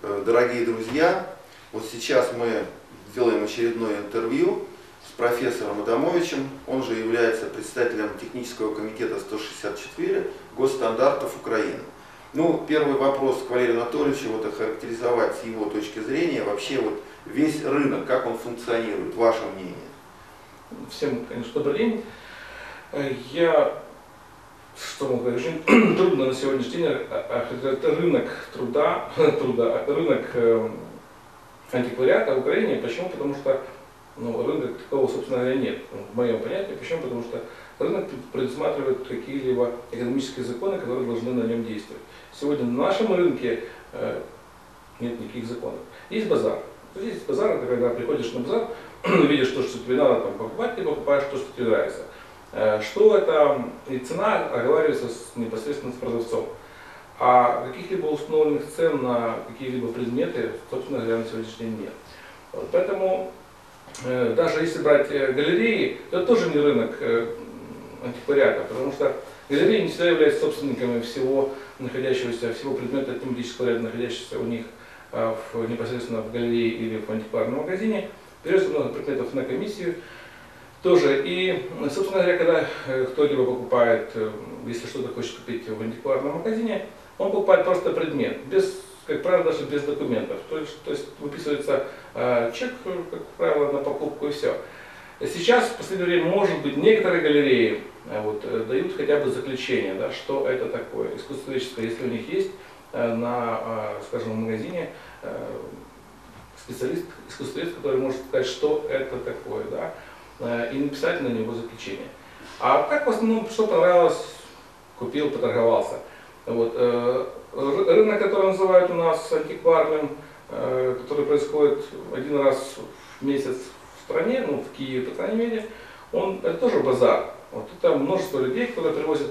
Дорогие друзья, вот сейчас мы сделаем очередное интервью с профессором Адамовичем. Он же является председателем технического комитета 164 госстандартов Украины. Ну, первый вопрос к Валерию Анатольевичу, вот охарактеризовать с его точки зрения вообще вот весь рынок, как он функционирует, ваше мнение? Всем, конечно, добрый день. Что могу сказать, трудно на сегодняшний день рынок рынок антиквариата в Украине. Почему? Потому что рынка такого, собственно говоря, нет. В моем понятии. Почему? Потому что рынок предусматривает какие-либо экономические законы, которые должны на нем действовать. Сегодня на нашем рынке нет никаких законов. Есть базар. Есть базар, это когда приходишь на базар, видишь то, что тебе надо там покупать, ты покупаешь то, что тебе нравится. Что это и цена оговаривается непосредственно с продавцом. А каких-либо установленных цен на какие-либо предметы, собственно говоря, на сегодняшний день нет. Вот, поэтому даже если брать галереи, это тоже не рынок антиквариата, потому что галереи не всегда являются собственниками всего предмета тематического ряда, находящегося у них непосредственно в галерее или в антикварном магазине. Берется много предметов на комиссию. Тоже. И, собственно говоря, когда кто-либо покупает, если что-то хочет купить в антикварном магазине, он покупает просто предмет, как правило, даже без документов. То есть выписывается чек, как правило, на покупку и все. Сейчас, в последнее время, может быть, некоторые галереи дают хотя бы заключение, да, что это такое искусствоведческое, если у них есть скажем, в магазине специалист, искусствовед, который может сказать, что это такое, да, и написать на него заключение. А так в основном, что понравилось, купил, поторговался. Вот. Рынок, который называют у нас антикварным, который происходит один раз в месяц в стране, в Киеве, по крайней мере, это тоже базар. Вот. Это множество людей, которые привозят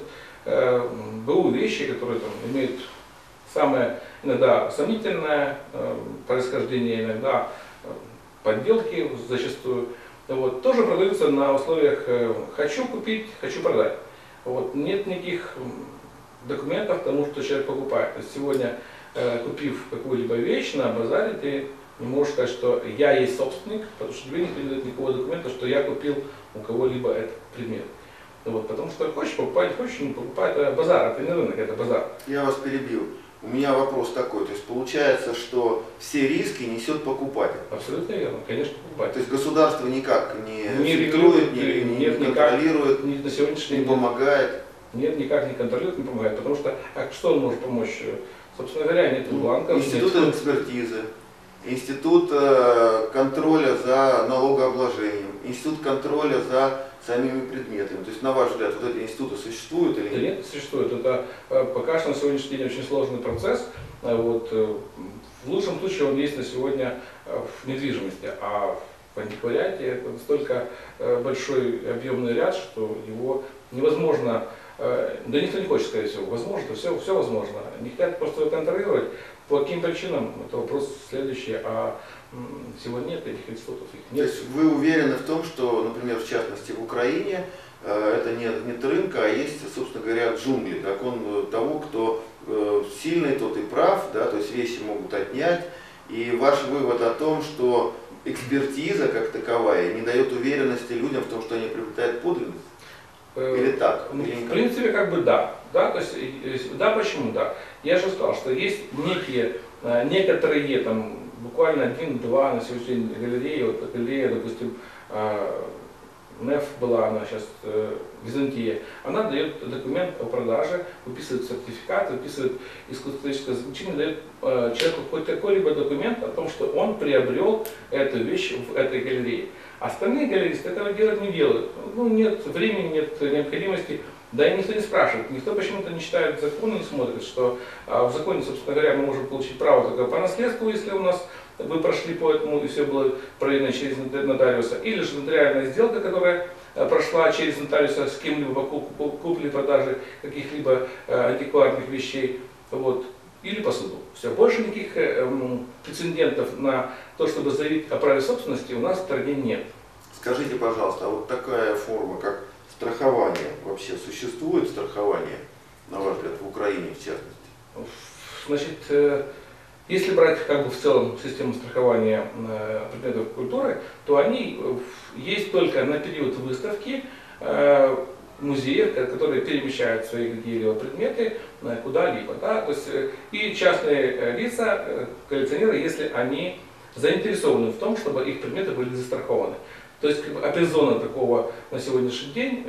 БУ вещи, которые имеют самое иногда сомнительное происхождение, иногда подделки зачастую. Вот, тоже продаются на условиях «хочу купить, хочу продать». Вот, нет никаких документов к тому, что человек покупает. То есть сегодня, купив какую-либо вещь на базаре, ты не можешь сказать, что я есть собственник, потому что тебе не дают никакого документа, что я купил у кого-либо этот предмет. Вот, потому что хочешь покупать, хочешь не покупать, это базар, это не рынок, это базар. Я вас перебил. У меня вопрос такой, то есть получается, что все риски несет покупатель. Абсолютно верно, конечно, покупатель. То есть государство никак не регулирует, не контролирует, на сегодняшний не день помогает? Нет, никак не контролирует, не помогает, потому что что он может помочь? Собственно говоря, нет бланков. Институт экспертизы, институт контроля за налогообложением, институт контроля за самими предметами. То есть, на ваш взгляд, вот эти институты существуют или нет? Да нет, существует. Это пока что на сегодняшний день очень сложный процесс. Вот, в лучшем случае он есть на сегодня в недвижимости, а в антиквариате это настолько большой объемный ряд, что его невозможно, да никто не хочет, скорее всего, возможно, все возможно. Не хотят просто его контролировать. По каким причинам, это вопрос следующий, а всего нет этих институтов. То есть вы уверены в том, что, например, в частности в Украине, это нет рынка, а есть, собственно говоря, джунгли, закон того, кто сильный, тот и прав, да, то есть вещи могут отнять, и ваш вывод о том, что экспертиза как таковая не дает уверенности людям в том, что они приобретают подлинность? Или так? В принципе, как бы да. Да, то есть, да, почему да? Я же сказал, что есть некоторые, там, буквально один-два на сегодняшний день галереи, вот галерея, допустим, НЕФ была, она сейчас Византия, она дает документ о продаже, выписывает сертификат, выписывает искусствоведческое заключение, дает человеку какой-либо документ о том, что он приобрел эту вещь в этой галерее. Остальные галеристы этого делать не делают. Нет времени, нет необходимости. Да и никто не спрашивает, никто почему-то не читает закон и не смотрит, что в законе, собственно говоря, мы можем получить право только по наследству, если у нас вы прошли по этому и все было проверено через нотариуса, или же нотариальная сделка, которая прошла через нотариуса с кем-либо по купле-продаже каких-либо антикварных вещей, вот, или по суду. Все, больше никаких прецедентов на то, чтобы заявить о праве собственности, у нас в стране нет. Скажите, пожалуйста, а вот такая форма, как страхование, вообще существует страхование, на ваш взгляд, в Украине в частности? Значит, Если брать как бы в целом систему страхования предметов культуры, то они есть только на период выставки музеев, которые перемещают свои какие-либо предметы куда-либо. Да? То есть, и частные лица, коллекционеры, если они заинтересованы в том, чтобы их предметы были застрахованы. То есть апризона такого на сегодняшний день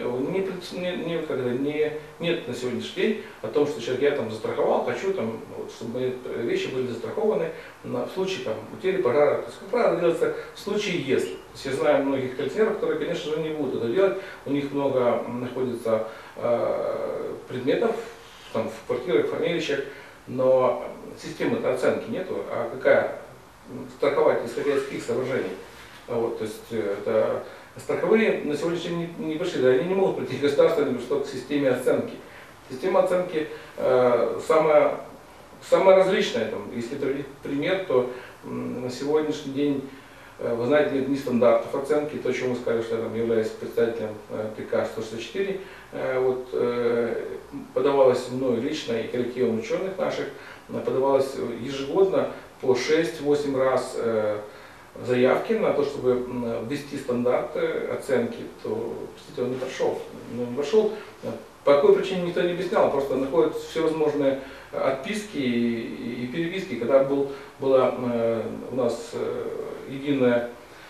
нет на сегодняшний день о том, что человек, я там застраховал, хочу, там, вот, чтобы мои вещи были застрахованы в случае там, утери, пожара. То есть, как правило, делается в случае если. То есть, я знаю многих коллекционеров, которые, конечно же, не будут это делать, у них много находится предметов там, в квартирах, в хранилищах, но системы оценки нету, а какая страховать, исходя из каких соображений. Вот, то есть это, страховые на сегодняшний день не пришли, да, они не могут прийти государственным к системе оценки. Система оценки самая различная. Там, если приводить пример, то на сегодняшний день, вы знаете, нет ни стандартов оценки, то, чем вы сказали, что я там являюсь представителем ТК-164, вот, подавалось мною лично и коллективом ученых наших, подавалось ежегодно по 6-8 раз заявки на то, чтобы ввести стандарты оценки, то, кстати, он не прошел. Не прошел. По какой причине никто не объяснял, просто находят всевозможные отписки и переписки. Когда была у нас единая,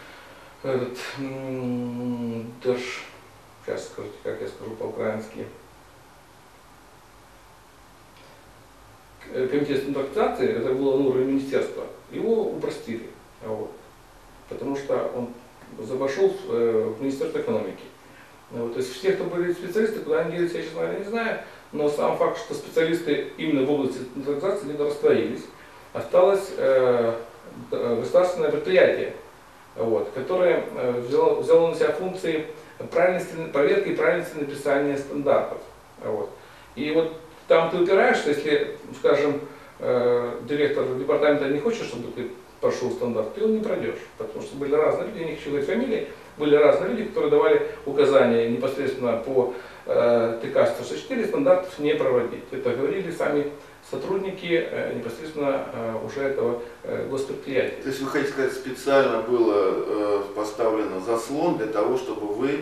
сейчас скажите, как я скажу по-украински, комитет стандартизации, это было на уровне министерства, его упростили. Вот. Потому что он вошел в Министерство экономики. Вот, то есть все, кто были специалисты, куда они делись, я, честно говоря, не знаю, но сам факт, что специалисты именно в области централизации не растворились, осталось государственное предприятие, вот, которое взяло на себя функции проверки и правильности написания стандартов. Вот. И вот там ты упираешься, если, скажем, директор департамента не хочет, чтобы ты прошел стандарт, ты его не пройдешь, потому что были разные люди, я не хочу говорить фамилии, были разные люди, которые давали указания непосредственно по ТК-164 стандартов не проводить. Это говорили сами сотрудники непосредственно уже этого госпредприятия. То есть вы хотите сказать, специально было поставлено заслон для того, чтобы вы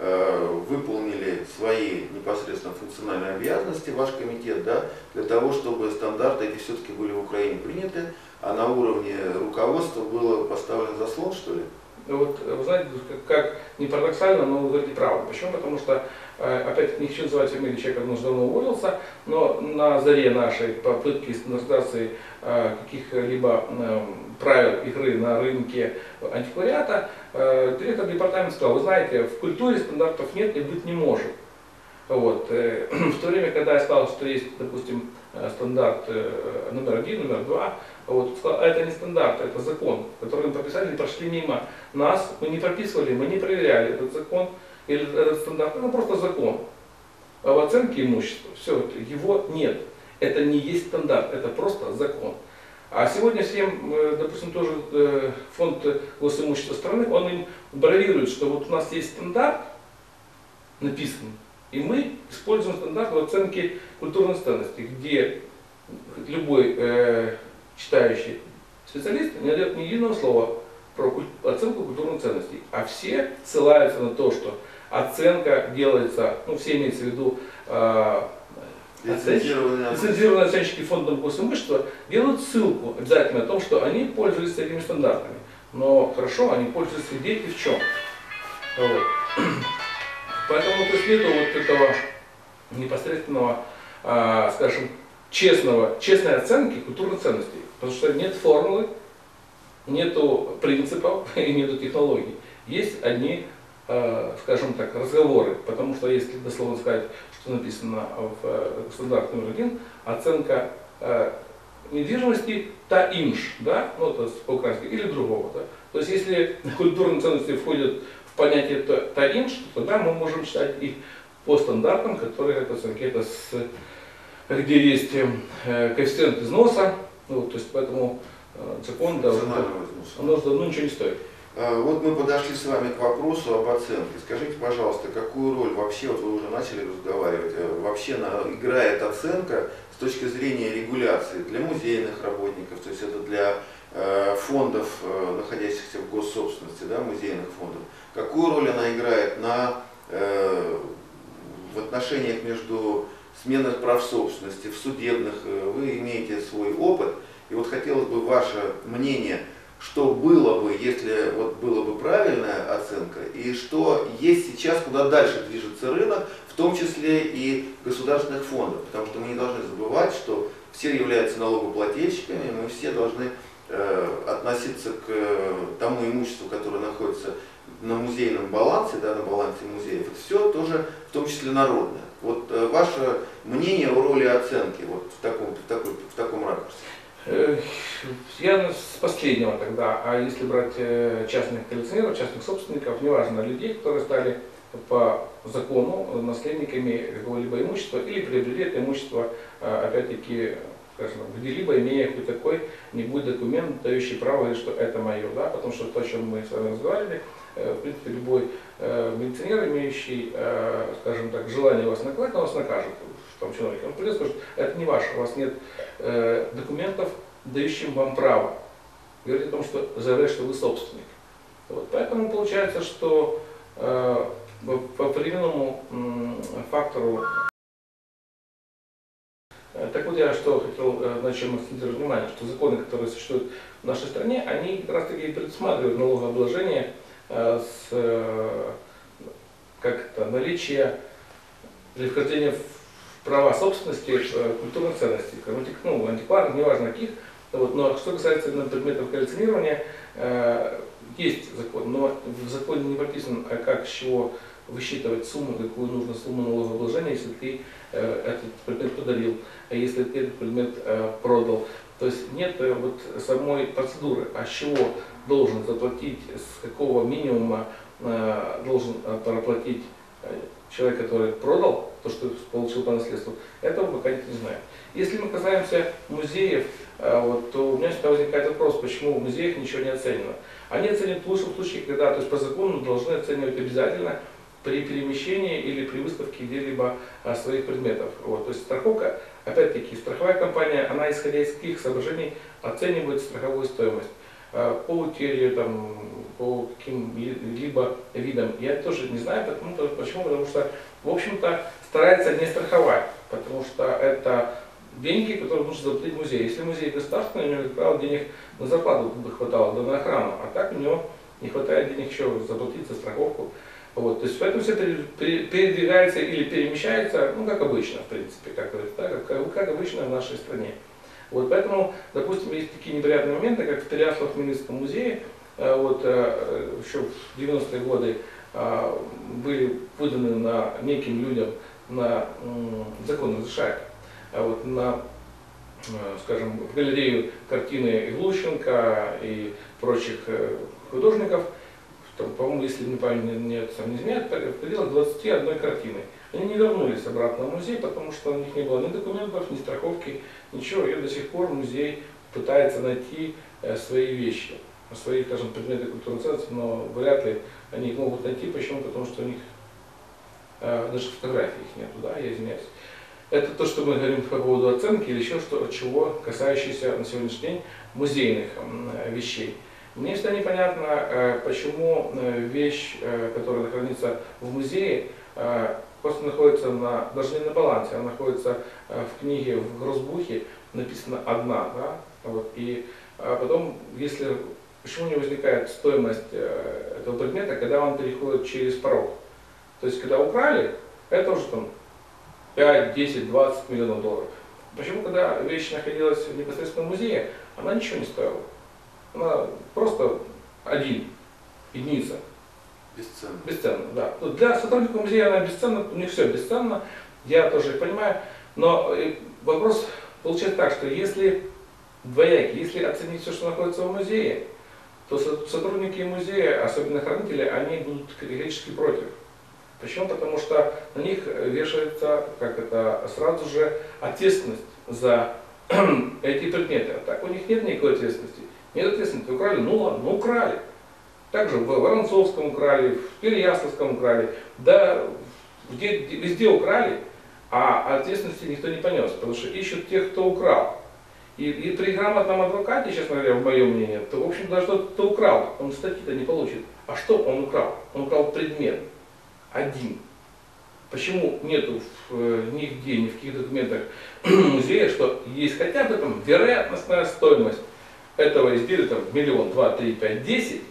выполнили свои непосредственно функциональные обязанности, ваш комитет, да, для того, чтобы стандарты эти все-таки были в Украине приняты, а на уровне руководства было поставлен заслон, что ли? Вот, вы знаете, как не парадоксально, но вы говорите правду. Почему? Потому что, опять-таки, не хочу называть фамилию человека, он уже давно уволился, но на заре нашей попытки стандартизации каких-либо правил игры на рынке антиквариата, директор департамента сказал, вы знаете, в культуре стандартов нет и быть не может. Вот. В то время, когда я сказал, что есть, допустим, стандарт номер 1, номер 2, вот, сказал, это не стандарт, это закон, который мы прописали и прошли мимо нас, мы не прописывали, мы не проверяли этот закон или этот стандарт, это просто закон. А в оценке имущества, все, его нет, это не есть стандарт, это просто закон. А сегодня всем, допустим, тоже фонд госимущества страны, он им бравирует, что вот у нас есть стандарт написанный, и мы используем стандарт в оценке культурных ценностей, где любой читающий специалист не дает ни единого слова про оценку культурных ценностей, а все ссылаются на то, что оценка делается, ну все имеется в виду лицензированные оценщики фондом госимущества делают ссылку обязательно о том, что они пользуются этими стандартами. Но хорошо, они пользуются где и в чем. Вот. Поэтому после этого вот этого непосредственного, скажем, честной оценки культурных ценностей. Потому что нет формулы, нету принципов и нету технологий. Есть одни, скажем так, разговоры. Потому что если дословно сказать, что написано в стандарте номер 1, оценка недвижимости таинш, да, ну это по-украински, или другого. Да. То есть если культурные ценности входят в понятие таинш, то тогда мы можем читать их по стандартам, которые это оценки. Это где есть коэффициент износа, ну, то есть поэтому закон, да, он ну, ничего не стоит. Вот мы подошли с вами к вопросу об оценке. Скажите, пожалуйста, какую роль вообще, вот вы уже начали разговаривать, вообще играет оценка с точки зрения регуляции для музейных работников, то есть это для фондов, находящихся в госсобственности, да, музейных фондов, какую роль она играет в отношениях между сменой прав собственности, в судебных, вы имеете свой опыт, и вот хотелось бы ваше мнение, что было бы, если вот была бы правильная оценка, и что есть сейчас, куда дальше движется рынок, в том числе и государственных фондов, потому что мы не должны забывать, что все являются налогоплательщиками, мы все должны относиться к тому имуществу, которое находится на музейном балансе, да, на балансе музеев, это все тоже в том числе народное. Вот ваше мнение о роли оценки вот в таком ракурсе? Я с последнего тогда, а если брать частных коллекционеров, частных собственников, неважно, людей, которые стали по закону наследниками какого-либо имущества или приобрели это имущество, опять-таки, скажем, где-либо имея хоть такой нибудь документ, дающий право говорить, что это мое, да, потому что то, о чем мы с вами разговаривали, в принципе, любой милиционер, имеющий, скажем так, желание вас наказать, он вас накажет, в том чиновнике. Он придет и скажет, это не ваше, у вас нет документов, дающих вам право. Говорит о том, что заявляет, что вы собственник. Вот. Поэтому получается, что по определенному фактору. Так вот я что хотел, на чем акцентировать внимание, что законы, которые существуют в нашей стране, они как раз таки предусматривают налогообложение наличие или вхождение в права собственности культурных ценностей, ну, антикварных, неважно каких. Вот, но что касается предметов коллекционирования, есть закон, но в законе не прописано, как, с чего высчитывать сумму, какую нужно сумму налогообложения, если ты этот предмет подарил, а если ты этот предмет продал. То есть нет вот самой процедуры, а с чего должен заплатить, с какого минимума должен проплатить человек, который продал то, что получил по наследству, этого пока никто не знает. Если мы касаемся музеев, вот, то у меня всегда возникает вопрос, почему в музеях ничего не оценено. Они оценят в лучшем случае, когда, то есть по закону должны оценивать обязательно при перемещении или при выставке где-либо своих предметов. Вот, то есть страховка, опять-таки, страховая компания, она исходя из каких соображений оценивает страховую стоимость по утере, там, по каким-либо видам. Я тоже не знаю, почему, потому что, в общем-то, старается не страховать, потому что это деньги, которые нужно заплатить музею. Если музей государственный, у него, как правило, денег на зарплату бы хватало, да на охрану, а так у него не хватает денег еще заплатить за страховку. Вот, то есть поэтому все передвигается или перемещается, ну как обычно, в принципе, как обычно в нашей стране. Вот, поэтому, допустим, есть такие неприятные моменты, как в Переяслав-Хмельницком музее, вот, еще в 90-е годы были выданы неким людям на закон разрешает, вот, на, скажем, в галерею картины Глущенко и прочих художников, по-моему, если не память не изменяет, в пределах 21 картины. Они не вернулись обратно в музей, потому что у них не было ни документов, ни страховки, ничего. И до сих пор музей пытается найти свои вещи, свои, скажем, предметы культурной ценности, но вряд ли они их могут найти. Почему? Потому что у них даже фотографий их нету, да, я извиняюсь. Это то, что мы говорим по поводу оценки или еще чего касающееся на сегодняшний день музейных вещей. Мне всегда непонятно, почему вещь, которая хранится в музее, просто находится даже не на балансе, она находится в книге, в грозбухе, написано одна, да? Вот, и потом, почему не возникает стоимость этого предмета, когда он переходит через порог. То есть, когда украли, это уже там 5, 10, 20 миллионов долларов. Почему, когда вещь находилась непосредственно в музее, она ничего не стоила? Она просто единица. Бесценно. Бесценно, да. Для сотрудников музея она бесценна, у них все бесценно, я тоже их понимаю. Но вопрос получается так, что если оценить все, что находится в музее, то сотрудники музея, особенно хранители, они будут категорически против. Почему? Потому что на них вешается, сразу же ответственность за эти предметы. А так у них нет никакой ответственности. Нет ответственности. Украли, ну ладно, украли. Также в Воронцовском украли, в Переяславском украли. Да, везде украли. а ответственности никто не понес, потому что ищут тех, кто украл. И при грамотном адвокате, честно говоря, в моем мнении, то, в общем, даже тот, кто украл, он статьи-то не получит. А что он украл? Он украл предмет. Один. Почему нету нигде, ни в каких документах музея, что есть хотя бы там вероятностная стоимость этого изделия, там, 1 миллион, 2, 3, 5, 10?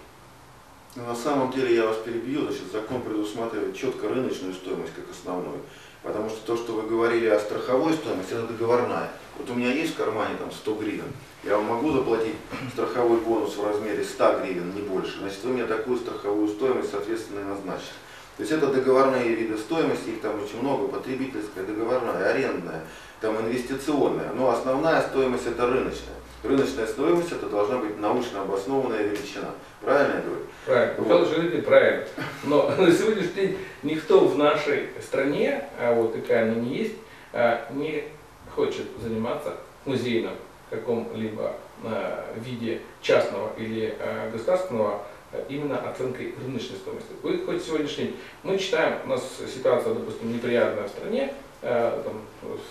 Но на самом деле, я вас перебью, значит, закон предусматривает четко рыночную стоимость как основную. Потому что то, что вы говорили о страховой стоимости, это договорная. Вот у меня есть в кармане там 100 гривен, я вам могу заплатить страховой бонус в размере 100 гривен, не больше. Значит, вы мне такую страховую стоимость, соответственно, и назначите. То есть это договорные виды стоимости, их там очень много, потребительская, договорная, арендная, там инвестиционная. Но основная стоимость это рыночная. Рыночная стоимость это должна быть научно обоснованная величина. Правильно я говорю? Правильно. Вот. Михаил Ильич, правильно. Но на сегодняшний день никто в нашей стране, а вот какая она не есть, не хочет заниматься музейным в каком-либо виде частного или государственного именно оценкой рыночной стоимости. Вы хоть сегодняшний день, мы читаем, у нас ситуация, допустим, неприятная в стране, там,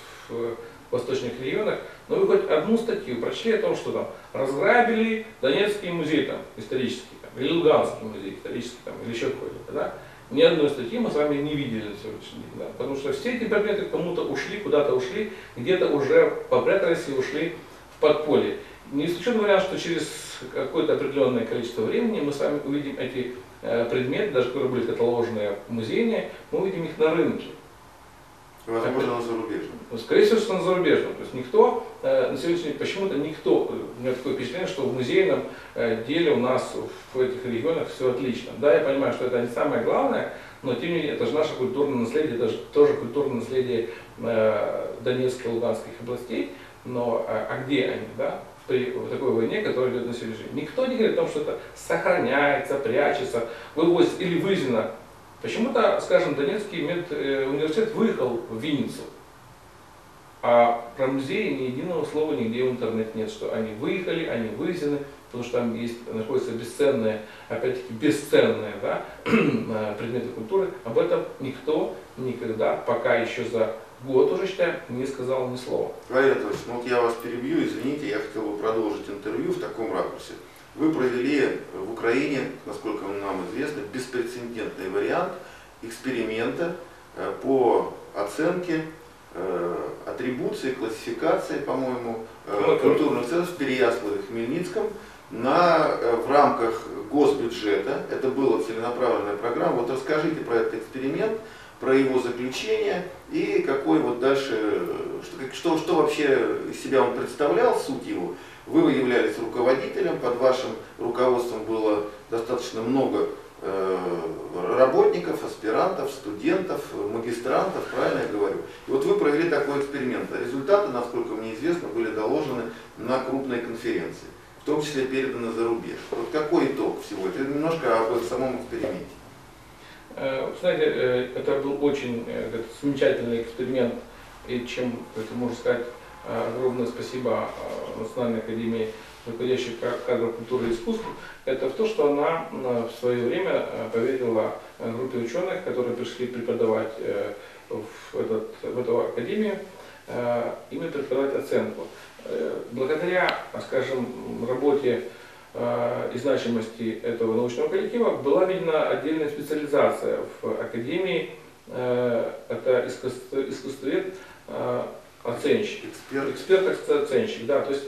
в восточных регионах, но вы хоть одну статью прочли о том, что там разграбили Донецкий музей там, исторический, там, или Луганский музей исторический, там, или еще какой-то, да? Ни одной статьи мы с вами не видели на сегодняшний день, да? Потому что все эти предметы кому-то ушли, куда-то ушли, где-то уже попрятались и ушли в подполье. Не исключен вариант, что через какое-то определенное количество времени мы с вами увидим эти предметы, даже которые были каталожные музейные, мы увидим их на рынке. Возможно, на зарубежном. Скорее всего, что на зарубежном. То есть никто, на сегодняшний день почему-то никто, у меня такое впечатление, что в музейном деле у нас в этих регионах все отлично. Да, я понимаю, что это не самое главное, но тем не менее, это же наше культурное наследие, это же тоже культурное наследие Донецкой и Луганских областей, но а где они, да? При такой войне, которая идет на сегодняшний день. Никто не говорит о том, что это сохраняется, прячется, вывозится или вывезено. Почему-то, скажем, Донецкий университет выехал в Винницу, а про музеи ни единого слова нигде в интернете нет, что они выехали, они вывезены, потому что там находятся бесценные, опять-таки бесценные, да, предметы культуры. Об этом никто никогда, пока еще за год уже, считаю, не сказал ни слова. Валерий Анатольевич, ну вот я вас перебью, извините, я хотел бы продолжить интервью в таком ракурсе. Вы провели в Украине, насколько нам известно, беспрецедентный вариант эксперимента по оценке атрибуции, классификации, по-моему, культурных ценностей в Переяславе, Хмельницком в рамках госбюджета. Это была целенаправленная программа. Вот расскажите про этот эксперимент, про его заключение и какой вот дальше, что вообще из себя он представлял, суть его. Вы являлись руководителем, под вашим руководством было достаточно много работников, аспирантов, студентов, магистрантов, правильно я говорю? И вот вы провели такой эксперимент. Результаты, насколько мне известно, были доложены на крупной конференции, в том числе переданы за рубеж. Вот какой итог всего? Это немножко об самом эксперименте. Знаете, это был очень замечательный эксперимент, и чем, это можно сказать, огромное спасибо Национальной академии руководящих кадров культуры и искусств, это в то, что она в свое время поверила группе ученых, которые пришли преподавать в эту академию, именно преподавать оценку. Благодаря, скажем, работе и значимости этого научного коллектива была видна отдельная специализация в академии, это искусствовед, оценщик, эксперт-оценщик, да, то есть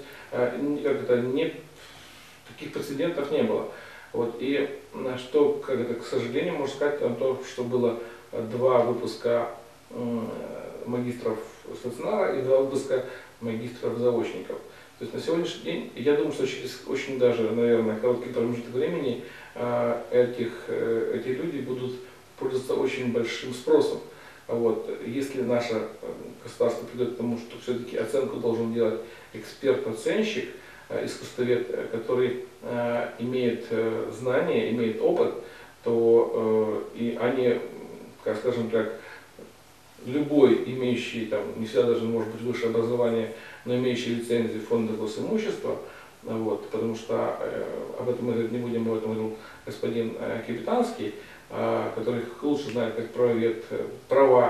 таких прецедентов не было. Вот, и что, к сожалению, можно сказать, то, что было 2 выпуска магистров стационара и 2 выпуска магистров-заочников. То есть на сегодняшний день, я думаю, что через очень даже, наверное, короткий промежуток времени эти люди будут пользоваться очень большим спросом. Вот. Если наше государство придет к тому, что все-таки оценку должен делать эксперт-оценщик, искусствовед, который имеет знания, имеет опыт, то и они, скажем так, любой имеющий, там, не всегда даже может быть высшее образование, но имеющий лицензию фонда госимущества, вот, потому что об этом мы говорить не будем, об этом говорил господин Капитанский, который лучше знает как правовед права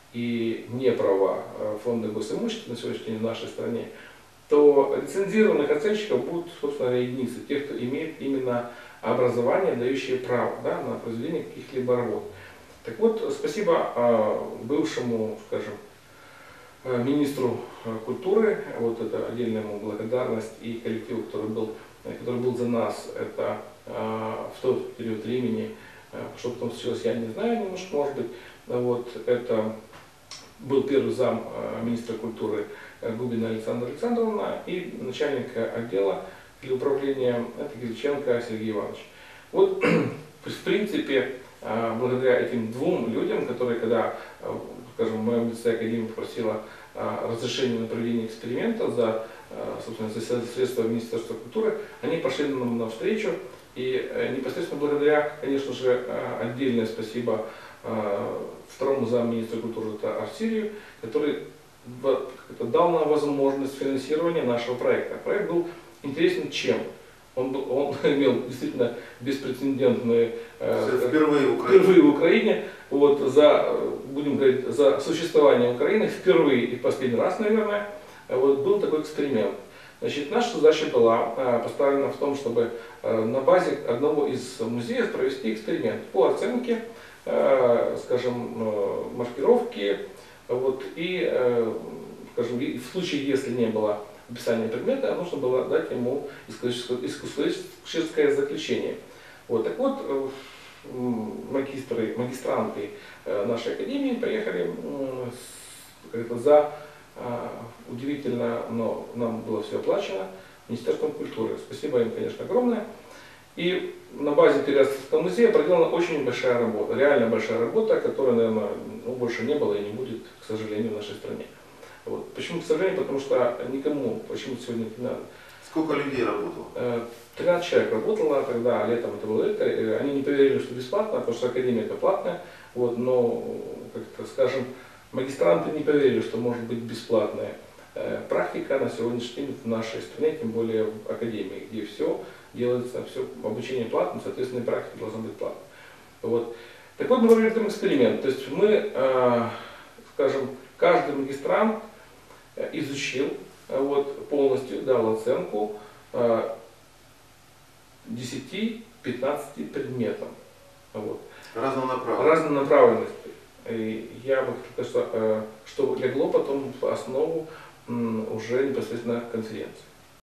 и не права фонда госимущества на сегодняшний день в нашей стране, то лицензированных оценщиков будут, собственно, единицы, тех, кто имеет именно образование, дающее право, да, на произведение каких-либо работ. Так вот, спасибо бывшему, скажем, министру культуры, вот это отдельная ему благодарность, и коллективу, который был за нас, это в тот период времени, что потом случилось, я не знаю, немножко, может быть, вот это был первый зам министра культуры Губина Александра Александровна и начальник отдела для управления это Кириченко Сергей Иванович. Вот, в принципе, благодаря этим двум людям, которые, когда, скажем, в моем лице Академия попросила разрешение на проведение эксперимента за, собственно, за средства Министерства культуры, они пошли нам навстречу. И непосредственно благодаря, конечно же, отдельное спасибо второму замминистра культуры Арсирию, который дал нам возможность финансирования нашего проекта. Проект был интересен чем? Он имел действительно беспрецедентные впервые в Украине. Вот, будем говорить, за существование Украины впервые и в последний раз, наверное, вот, был такой эксперимент. Значит, наша задача была поставлена в том, чтобы на базе одного из музеев провести эксперимент по оценке, скажем, маркировки, вот, и, скажем, в случае, если не было описания предмета, нужно было дать ему искусствоведческое заключение. Вот, так вот, магистранты нашей академии поехали за удивительно, но нам было все оплачено Министерством культуры. Спасибо им, конечно, огромное. И на базе Переяславского музея проделана очень большая работа, реально большая работа, которой, наверное, больше не было и не будет, к сожалению, в нашей стране. Вот. Почему, к сожалению? Потому что никому почему-то сегодня не надо. Сколько людей работало? 13 человек работало тогда, летом это было это. Они не поверили, что бесплатно, потому что академия это платная. Вот, но, как-то скажем, магистранты не поверили, что может быть бесплатная практика на сегодняшний день в нашей стране, тем более в академии, где все делается, все обучение платное, соответственно, и практика должна быть платной. Вот. Так вот, мы провели там эксперимент. То есть мы, скажем, каждый магистрант изучил вот, полностью, дал оценку 10-15 предметам. Вот. Разнонаправленности. И я бы хотел сказать, что легло потом в основу уже непосредственно конференции.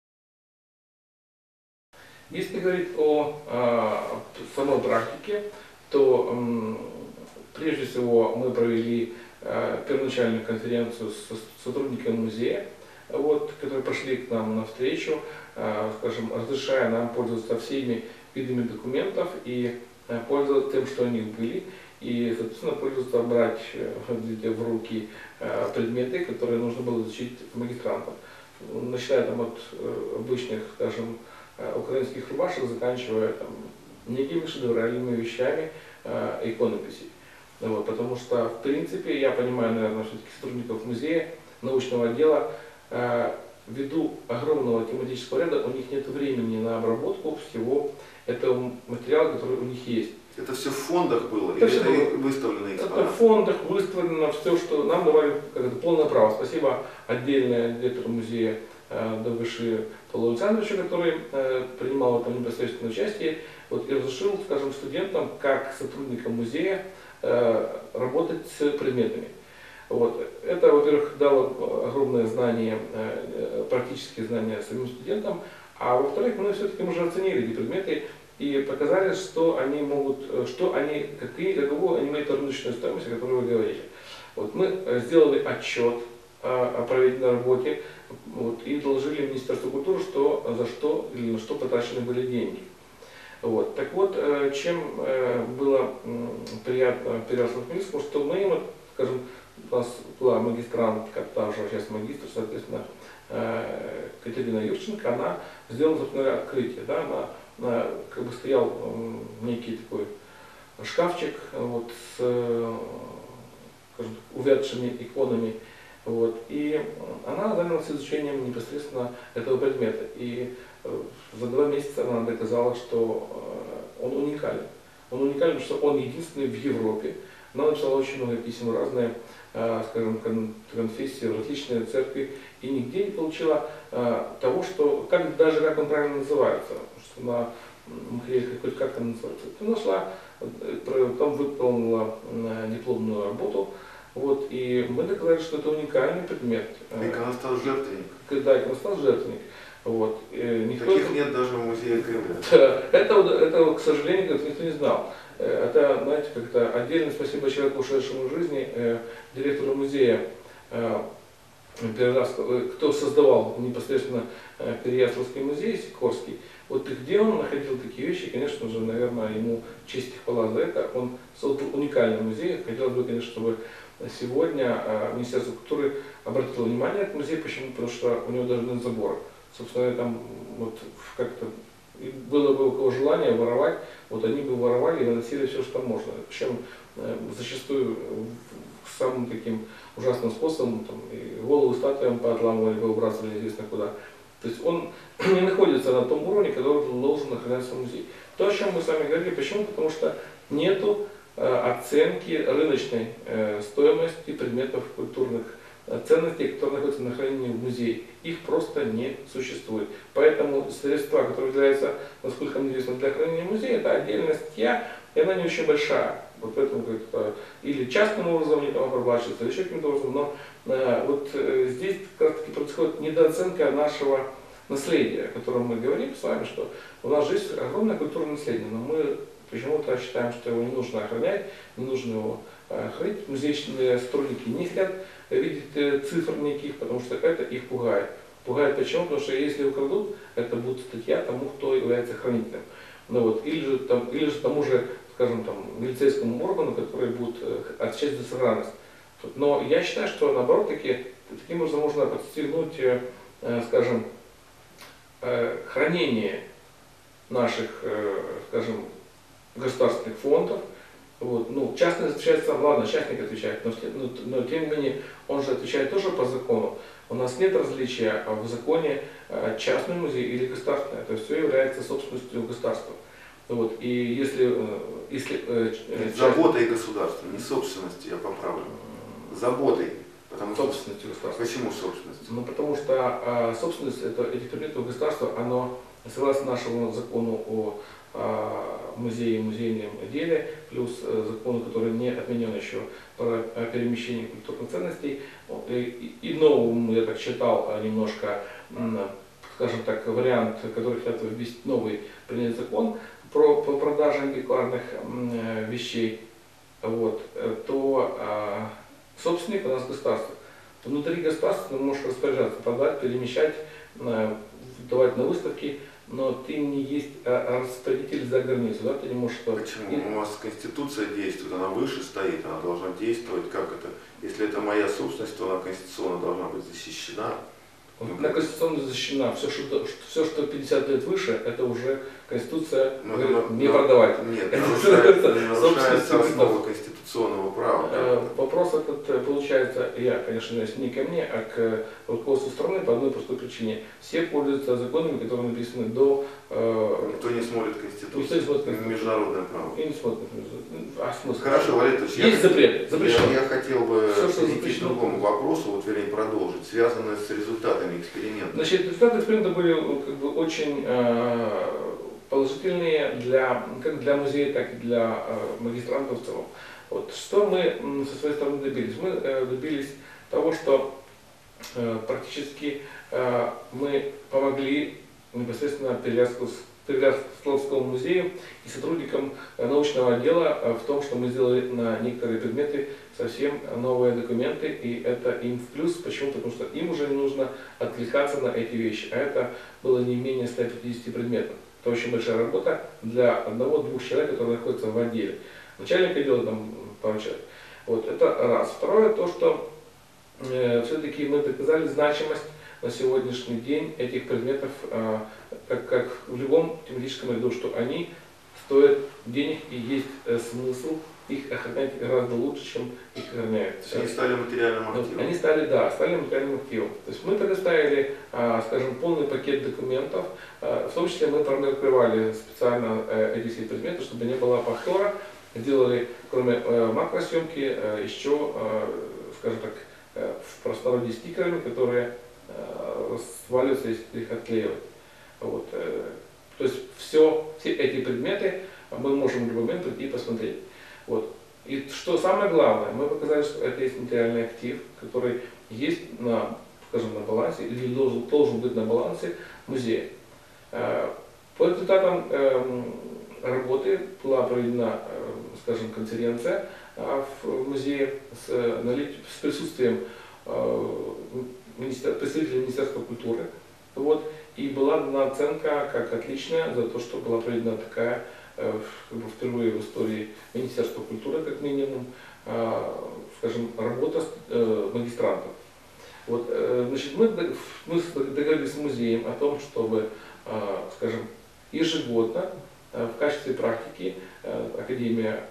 Если говорить о самой практике, то прежде всего мы провели первоначальную конференцию с сотрудниками музея, вот, которые пошли к нам навстречу, скажем, разрешая нам пользоваться всеми видами документов и пользоваться тем, что у них были, и, соответственно, пользоваться, брать в руки предметы, которые нужно было изучить магистрантам. Начиная там, от обычных, скажем, украинских рубашек, заканчивая там, некими шедевральными вещами иконописей. Вот, потому что, в принципе, я понимаю, наверное, все-таки сотрудников музея, научного отдела, ввиду огромного тематического ряда, у них нет времени на обработку всего этого материала, который у них есть. Это все в фондах было? Это или все было выставлено экспонаты? Это в фондах выставлено все, что нам давали полное право. Спасибо отдельно директору музея Довгаши Павлу Александровичу, который принимал в этом непосредственное участие, вот, и разрешил, скажем, студентам, как сотрудникам музея, работать с предметами. Вот. Это, во-первых, дало огромное знание, практические знания самим студентам, а во-вторых, мы все-таки уже оценили эти предметы и показали, что они могут, каковую они имеют рыночную стоимость, о которой вы говорили. Вот. Мы сделали отчет о проведенной работе, вот, и доложили Министерству культуры, за что или на что потрачены были деньги. Вот. Так вот, чем было приятно Переяславскому, что мы им, скажем, у нас была магистрантка, та уже сейчас магистр, соответственно, Катерина Юрченко, она сделала, собственно, открытие. Да, она как бы стоял некий такой шкафчик вот, с, скажем, увядшими иконами. Вот, и она занялась изучением непосредственно этого предмета. И за 2 месяца она доказала, что он уникален. Он уникален, потому что он единственный в Европе она написала очень много писем в разные, скажем, конфессии, в различные церкви, и нигде не получила того, что, как он правильно называется, что на Михаиле хоть как-то называется. Ты нашла, там выполнила дипломную работу, вот, и мы доказали, что это уникальный предмет. Иконостас жертвенник. Да, иконостас жертвенник. Вот. Таких нет даже в музее Кремля. Это, к сожалению, никто не знал. Это, знаете, как-то отдельное спасибо человеку, ушедшему из жизни, директору музея кто создавал непосредственно Переяславский музей Сикорский. Вот и где он находил такие вещи, конечно же, наверное, ему честь и хвала за это. Он создал уникальный музей. Хотелось бы, конечно, чтобы сегодня Министерство культуры обратило внимание на этот музей. Почему? Потому что у него даже нет забора. Собственно, там вот как-то было бы у кого желание воровать, вот они бы воровали и выносили все, что можно. Причем зачастую самым таким ужасным способом, там, и голову статуям поотламывали, выбрасывали неизвестно куда. То есть он не находится на том уровне, который должен находиться в музее. То, о чем мы с вами говорили, почему? Потому что нету оценки рыночной стоимости предметов культурных ценностей, которые находятся на хранении в музее. Их просто не существует. Поэтому средства, которые являются, насколько мне известно, для хранения музея, это отдельная статья, и она не очень большая. Вот поэтому или частным образом они там обрабатываются, или еще каким-то образом. Но вот здесь как раз таки происходит недооценка нашего наследия, о котором мы говорим с вами, что у нас же есть огромное культурное наследие, но мы почему-то считаем, что его не нужно охранять, не нужно его хранить. Музейные сотрудники не хотят видеть цифр никаких, потому что это их пугает. Пугает почему? Потому что если украдут, это будет статья тому, кто является хранителем. Ну, вот, или же тому же, скажем, милицейскому органу, который будет отвечать за сохранность. Но я считаю, что наоборот таким образом можно подстегнуть, скажем, хранение наших, скажем, государственных фондов. Вот. Ну, частник отвечает сам, ладно, частник отвечает, но тем не менее он же отвечает тоже по закону. У нас нет различия в законе частный музей или государственный, это все является собственностью государства. Вот. И если заботой государства, не собственностью, я поправлю. Заботой. Собственностью государства. Почему собственностью? Ну, потому что собственность этих предметов государства, оно, согласно нашему закону о музее и музейном деле, плюс закону, который не отменен еще, про перемещение культурных ценностей, и новому, я так читал немножко, скажем так, вариант, который хотят ввести новый принять закон по продаже антикварных вещей, вот, то собственник у нас государство. Внутри государства ты можешь распоряжаться, продать, перемещать, давать на выставки, но ты не есть распорядитель за границу, да, ты не можешь... Почему? У вас Конституция действует, она выше стоит, она должна действовать, как это? Если это моя собственность, то она конституционно должна быть защищена. Она конституционно защищена. Все, что 50 лет выше, это уже Конституция говорит, не продавать. Нет, нарушается основа конституционного права. Вопрос этот получается, конечно, не ко мне, а к руководству страны по одной простой причине. Все пользуются законами, которые написаны до... Никто не смотрит Конституцию, международное право. И не смотрит. А смысл? Хорошо, Валерий Ильич, есть запрет, запрещен. Я хотел бы перейти к другому вопросу, вернее продолжить, связанное с результатами эксперимента. Значит, результаты эксперимента были очень положительные как для музея, так и для магистрантов в целом. Вот. Что мы со своей стороны добились? Мы добились того, что практически мы помогли непосредственно Переяславскому музею и сотрудникам научного отдела в том, что мы сделали на некоторые предметы совсем новые документы, и это им в плюс. Почему? Потому что им уже не нужно отвлекаться на эти вещи, а это было не менее 150 предметов. Это очень большая работа для одного-двух человек, которые находятся в отделе. Начальник отдела там пару человек. Вот, это раз. Второе, то, что все-таки мы доказали значимость на сегодняшний день этих предметов, как в любом тематическом ряду, что они стоят денег и есть смысл их охранять гораздо лучше, чем их охраняют. Они стали материальным активом. Они стали материальным активом. То есть мы предоставили, скажем, полный пакет документов, в том числе мы промаркировали специально эти все предметы, чтобы не было повтора. сделали, кроме макросъемки, еще, скажем так, в простонародье стикерами, которые сваливаются, если их отклеивать. Вот. То есть все эти предметы мы можем в любой момент прийти и посмотреть. Вот. И что самое главное, мы показали, что это есть материальный актив, который есть на, скажем, на балансе или должен быть на балансе музея. По результатам работы была проведена, скажем, конференция в музее с присутствием представителей Министерства культуры. Вот, и была дана оценка как отличная за то, что была проведена такая впервые в истории Министерства культуры, как минимум, скажем, работа магистрантов. Вот, значит, мы договорились с музеем о том, чтобы, скажем, ежегодно в качестве практики Академия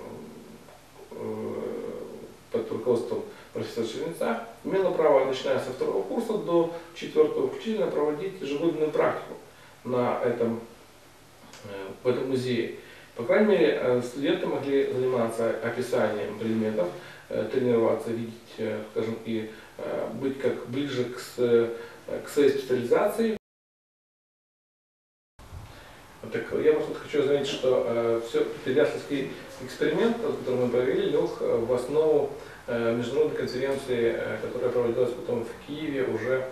под руководством профессора Чернеца имела право, начиная со 2-го курса до 4-го включительно, проводить ежегодную практику в этом музее. По крайней мере, студенты могли заниматься описанием предметов, тренироваться, видеть, скажем, и быть как ближе к своей специализации. Так, я просто хочу заметить, что все Переяславский эксперимент, который мы провели, лег в основу международной конференции, которая проводилась потом в Киеве уже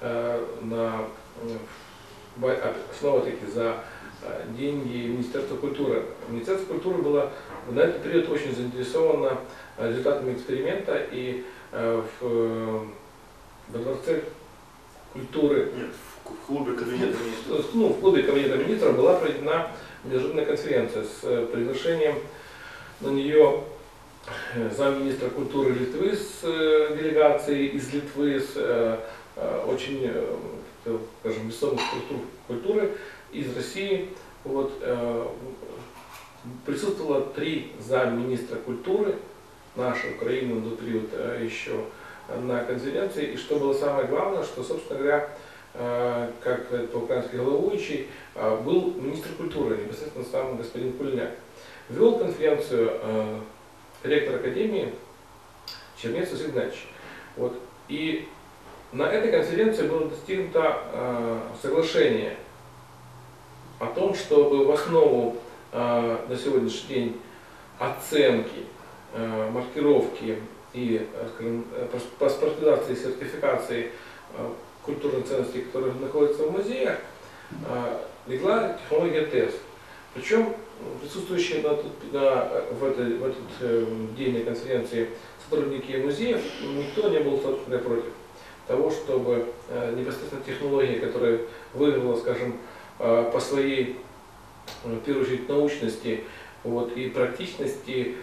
снова-таки за деньги Министерства культуры. Министерство культуры было на этот период очень заинтересовано результатами эксперимента, и во Дворце культуры, в клубе Кабинета министров. В клубе Кабинета министров была проведена международная конференция с приглашением на нее замминистра культуры Литвы с делегацией из Литвы, с очень, скажем, весомых структур культуры из России. Вот, присутствовало 3 замминистра культуры нашей Украины на тот период еще на конференции. И что было самое главное, что, собственно говоря, как по-украински головующий, был министр культуры, непосредственно сам господин Кульняк. Вел конференцию ректор Академии Чернец Василий Игнатьевич. Вот. И на этой конференции было достигнуто соглашение о том, чтобы в основу на сегодняшний день оценки, маркировки и, скажем, паспортизации и сертификации культурных ценностей, которые находятся в музеях, легла технология ТЭС. Причем присутствующие в этот день на конференции сотрудники музеев, никто не был, собственно, против того, чтобы непосредственно технология, которая выиграла, скажем, по своей, в первую очередь, научности, вот, и практичности,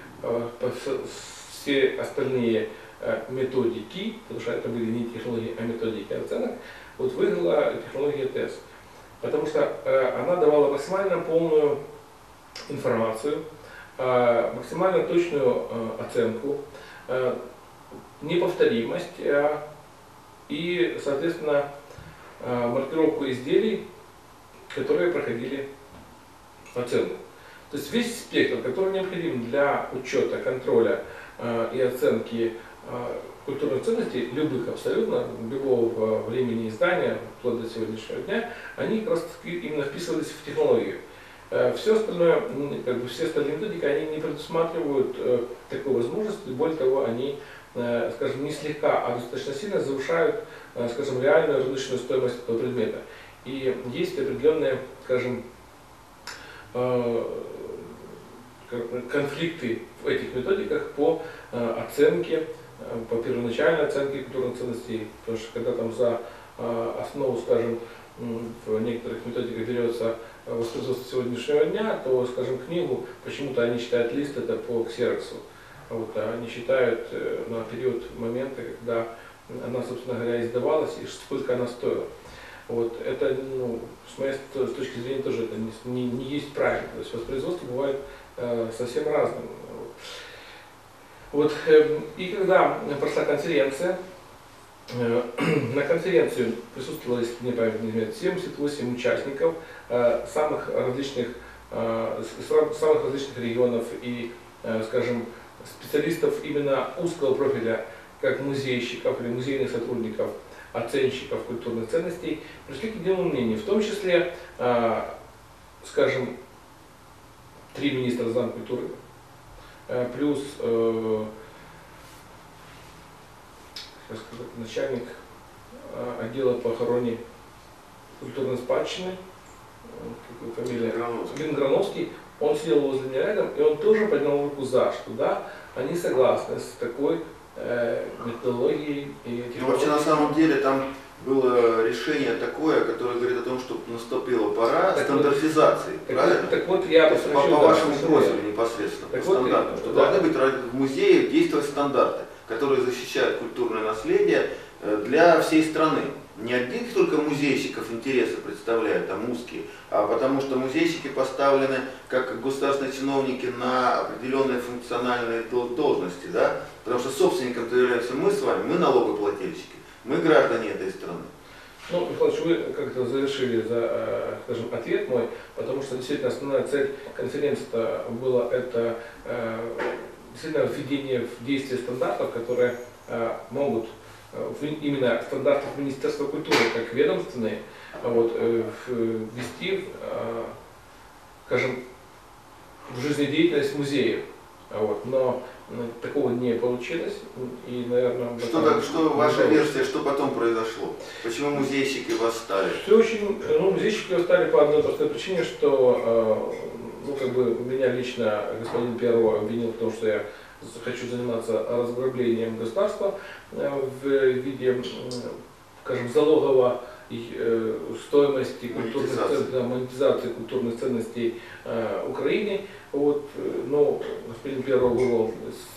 все остальные методики, потому что это были не технологии, а методики оценок, вот выиграла технология ТЭС. Потому что она давала максимально полную информацию, максимально точную оценку, неповторимость и, соответственно, маркировку изделий, которые проходили оценку. То есть весь спектр, который необходим для учета, контроля и оценки культурных ценностей, любых абсолютно, любого времени издания, вплоть до сегодняшнего дня, они как раз именно вписывались в технологию. Все остальное, как бы все остальные методики, они не предусматривают такой возможности, более того, они, скажем, не слегка, а достаточно сильно завышают, скажем, реальную рыночную стоимость этого предмета. И есть определенные, скажем, конфликты в этих методиках по оценке, по первоначальной оценке культурных ценностей, потому что когда там за основу, скажем, в некоторых методиках берется воспроизводство сегодняшнего дня, то, скажем, книгу почему-то они считают лист это по ксероксу. Вот, а они считают на период момента, когда она, собственно говоря, издавалась и сколько она стоила. Вот, это, ну, с моей точки зрения, тоже это не есть правильно. То есть воспроизводство бывает совсем разным. Вот, и когда прошла конференция, на конференцию присутствовало, если не память не изменяет, 78 участников самых различных самых различных регионов и, скажем, специалистов именно узкого профиля, как музейщиков или музейных сотрудников, оценщиков культурных ценностей, пришли к единому мнению, в том числе, скажем, 3 министра замкультуры, плюс начальник отдела по охране культурной спадщины, фамилия Грановский, он сидел возле меня рядом, и он тоже поднял руку за, что да, они согласны с такой методологией и технологией. Вообще на самом деле там было решение такое, которое говорит о том, что наступила пора стандартизации, правильно? Так вот я по вашему профилю непосредственно, по стандартам, что должны быть в музее действовать стандарты, которые защищают культурное наследие для всей страны. Не одних только музейщиков интересы представляют, там узкие, а потому что музейщики поставлены как государственные чиновники на определенные функциональные должности, да? Потому что собственником-то являемся мы с вами, мы налогоплательщики, мы граждане этой страны. Ну, Михайлович, вы как-то завершили, скажем, ответ мой, потому что действительно основная цель конференции была это действительно введение в действие стандартов, которые могут именно стандартов Министерства культуры, как ведомственные, ввести, скажем, в жизнедеятельность музеев. Но такого не получилось. И, наверное, что ваша версия, что потом произошло? Почему музейщики восстали? Музейщики восстали по одной простой причине, что меня лично господин Перо обвинил в том, что я хочу заниматься разграблением государства в виде, скажем, залогового стоимости монетизации культурных ценностей Украины. Но господин Перо вырвал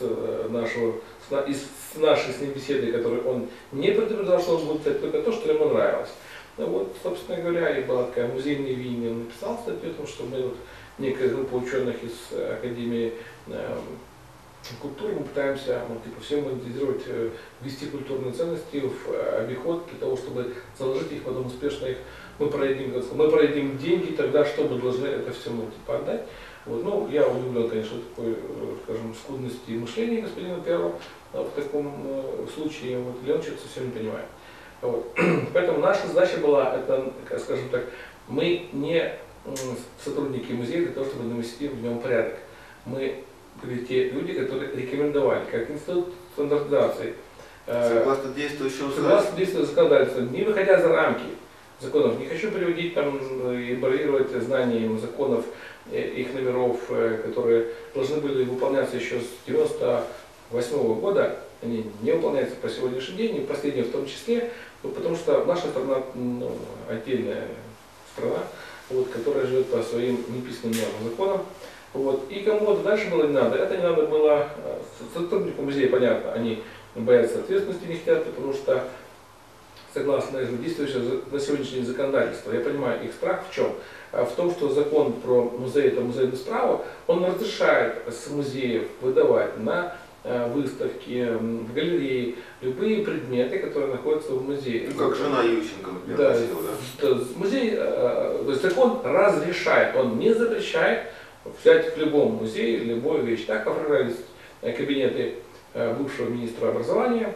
из нашей с ним беседы, которую он не предупреждал, что он будет писать только то, что ему нравилось. Собственно говоря, и была такая музейная винья, он написал статью о том, что мы некая группа ученых из Академии культуры, мы пытаемся все монетизировать, ввести культурные ценности в обиход для того, чтобы заложить их, потом успешно их мы проедим деньги, тогда что мы должны это все отдать. Я удивлен, конечно, такой, скажем, скудности мышления господина Перова в таком случае, или он что-то совсем не понимает. Поэтому наша задача была, это, скажем так, мы не сотрудники музея для того, чтобы навести в нем порядок. Мы были те люди, которые рекомендовали, как институт стандартизации, согласно действующему законодательству, не выходя за рамки законов. Не хочу приводить и барьировать знанием законов, их номеров, которые должны были выполняться еще с 1998 года. Они не выполняются по сегодняшний день, и последние в том числе, потому что наша страна отдельная страна, которая живет по своим неписанным законам. И кому это дальше было не надо. Это не надо было сотруднику музея, понятно, они боятся ответственности, не хотят, потому что согласно действующему на сегодняшний день законодательству, я понимаю их страх в чем? В том, что закон про музей, это музейное право, он разрешает с музеев выдавать на выставки, в галереи любые предметы, которые находятся в музее. Как жена Ющенко, например, музей, то есть закон разрешает, он не запрещает взять в любом музее любую вещь. Так оформлялись кабинеты бывшего министра образования,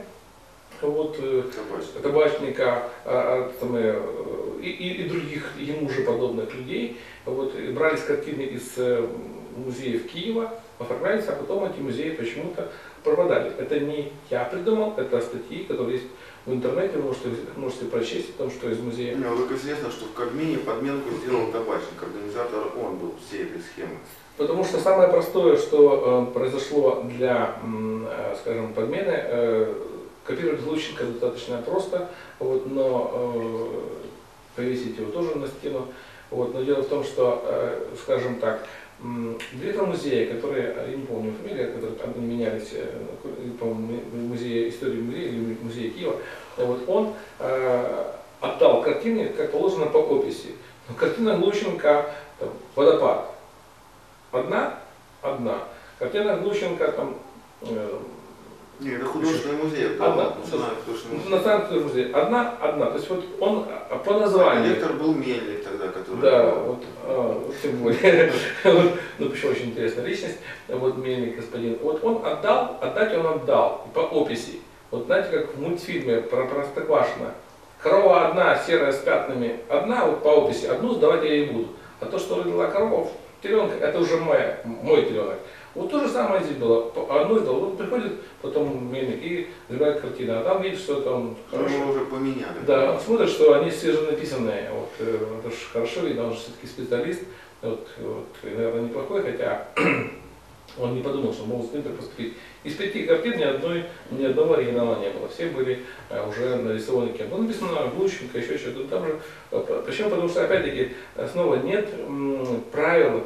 табачника и других ему же подобных людей. Брались картины из музеев Киева, оформлялись, а потом эти музеи почему-то пропадали. Это не я придумал, это статьи, которые есть в интернете, вы можете прочесть о том, что из музея. Только известно, что в Кабмине подменку сделал табачник, организатор он был всей этой схемы. Потому что самое простое, что произошло для, скажем, подмены, копировать Лущенко достаточно просто, но повесить его тоже на стену. Но дело в том, что, скажем так, директор музея, который, я не помню фамилию, которые там менялись, по-моему, музея истории музея или музея Киева, он отдал картины, как положено по описи. Но картина Глущенко «Водопад». Одна. Картина Глущенко Нет, это художественный музей. Одна. Национальный музей. Одна. То есть он по названию. Директор был Мельник тогда, который Да, вот, тем более. Вот, ну, почему очень интересная личность, вот Мельник господин. Вот он отдать он отдал по описи. Вот знаете, как в мультфильме про Простоквашино. Корова одна, серая с пятнами, одна, вот по описи, одну сдавать я ей буду. А то, что родила корова, теленка, это уже мой теленок. Вот то же самое здесь было. Одну сдал, вот приходит потом Мельник и забирает картину, а там видит, что там хорошо. Мы уже поменяли. Да, он смотрит, что они свеженаписанные. Вот, это же хорошо видно, он же все-таки специалист. Вот, наверное, неплохой, хотя он не подумал, что могут с ним так поступить. Из 5 картин ни одного оригинала не было. Все были уже нарисованы кем-то. Ну, написано Глущенко, еще что-то там же. Почему? Потому что, опять-таки, снова нет правил,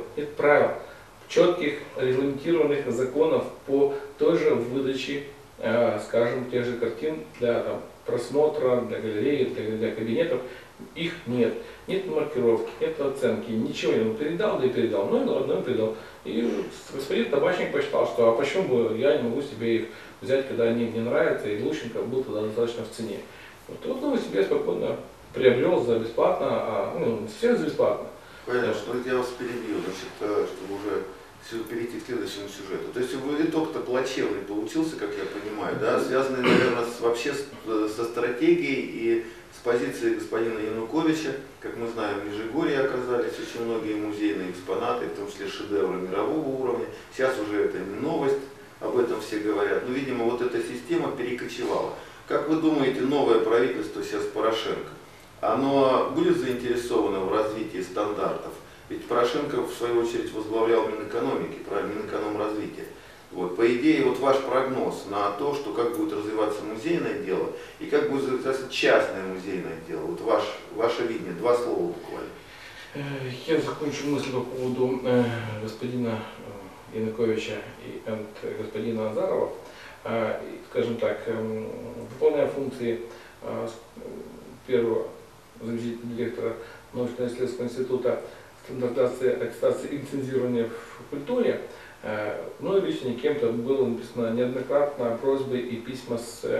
четких регламентированных законов по той же выдаче, скажем, тех же картин для просмотра, для галереи, для кабинетов. Их нет. Нет маркировки, нет оценки, ничего не передал, да и передал. Ну и ладно, передал. И господин табачник посчитал, что а почему бы я не могу себе их взять, когда они мне нравятся, и Глущенко был тогда достаточно в цене. Вот он себе спокойно приобрел за бесплатно, ну, совсем за бесплатно. Понятно, что я вас перебью, значит, чтобы уже перейти к следующему сюжету. То есть итог-то плачевный получился, как я понимаю, да, связанный, наверное, вообще со стратегией и с позиции господина Януковича. Как мы знаем, в Межигорье оказались очень многие музейные экспонаты, в том числе шедевры мирового уровня. Сейчас уже это не новость, об этом все говорят. Но, видимо, вот эта система перекочевала. Как вы думаете, новое правительство сейчас Порошенко, оно будет заинтересовано в развитии стандартов? Ведь Порошенко, в свою очередь, возглавлял Минэкономики, Минэкономразвития. Вот, по идее, вот ваш прогноз на то, что как будет развиваться музейное дело и как будет развиваться частное музейное дело, вот ваше видение, 2 слова буквально. Я закончу мысль по поводу господина Януковича и господина Азарова. Скажем так, выполняя функции первого заместителя директора научно-исследовательского института стандартизации, аттестации и лицензирования в культуре, мной лично кем-то было написано неоднократно просьбы и письма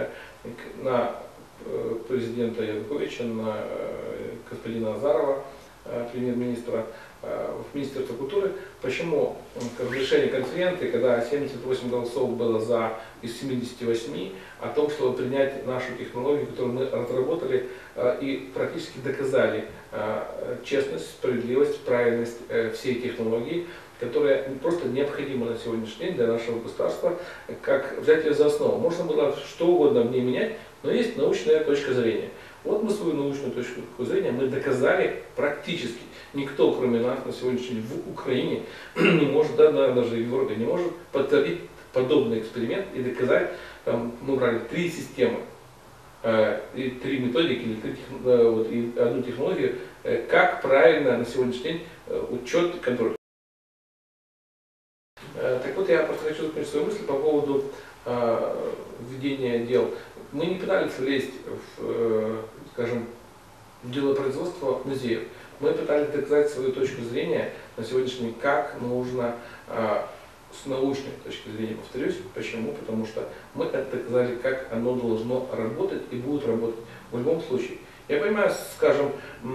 на президента Януковича, на господина Азарова, премьер-министра, в Министерство культуры. Почему в решении конференции, когда 78 голосов было за из 78, о том, чтобы принять нашу технологию, которую мы разработали и практически доказали честность, справедливость, правильность всей технологии, которая просто необходима на сегодняшний день для нашего государства, как взять ее за основу. Можно было что угодно в ней менять, но есть научная точка зрения. Вот мы свою научную точку зрения мы доказали практически. Никто, кроме нас, на сегодняшний день в Украине не может, да, даже в Европе не может подтвердить подобный эксперимент и доказать, там, мы брали 3 системы, и 3 методики, и одну технологию, как правильно на сегодняшний день учет и контроль. Так вот, я просто хочу закончить свою мысль по поводу введения дел. Мы не пытались лезть в, скажем, делопроизводство музеев. Мы пытались доказать свою точку зрения на сегодняшний день, как нужно с научной точки зрения, повторюсь. Почему? Потому что мы это доказали, как оно должно работать и будет работать в любом случае. Я понимаю, скажем,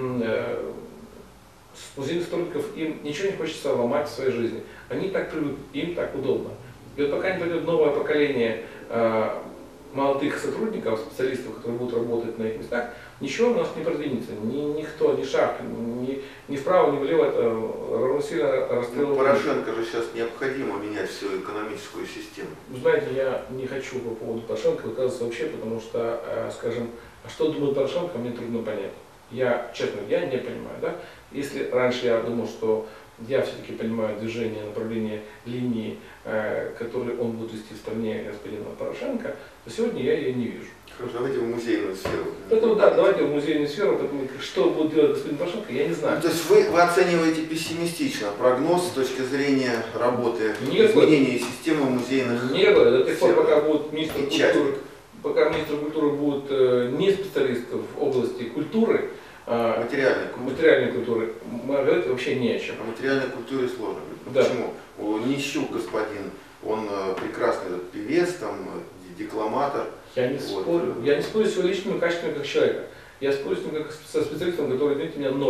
музейных сотрудников, им ничего не хочется ломать в своей жизни. Они так привыкли, им так удобно. И вот пока не придет новое поколение молодых сотрудников, специалистов, которые будут работать на их местах, ничего у нас не продвинется. Никто, ни шаг, ни вправо, ни влево, это равносильно расстрелу. Порошенко же сейчас необходимо менять всю экономическую систему. Вы знаете, я не хочу по поводу Порошенко высказываться вообще, потому что, скажем, что думает Порошенко, мне трудно понять. Я, честно, я не понимаю, да? Если раньше я думал, что я все-таки понимаю движение, направление линии, которые он будет вести в стране господина Порошенко, то сегодня я ее не вижу. Хорошо, давайте в музейную сферу. Поэтому да, давайте в музейную сферу, потому что будет делать господин Порошенко, я не знаю. Ну, то есть вы оцениваете пессимистично прогноз с точки зрения работы, изменения системы музейных. Нет, до тех пор, пока будет министр культуры, пока министр культуры будет не специалист в области культуры, материальной культуры, мы говорить вообще не о чем. О материальной культуре сложно. Да. Почему? Нищук господин, он прекрасный этот певец, там, декламатор. Я не спорю. Я не спорю с его личными качествами как человека. Я спорю с ним как со специалистом, который, извините меня, 0.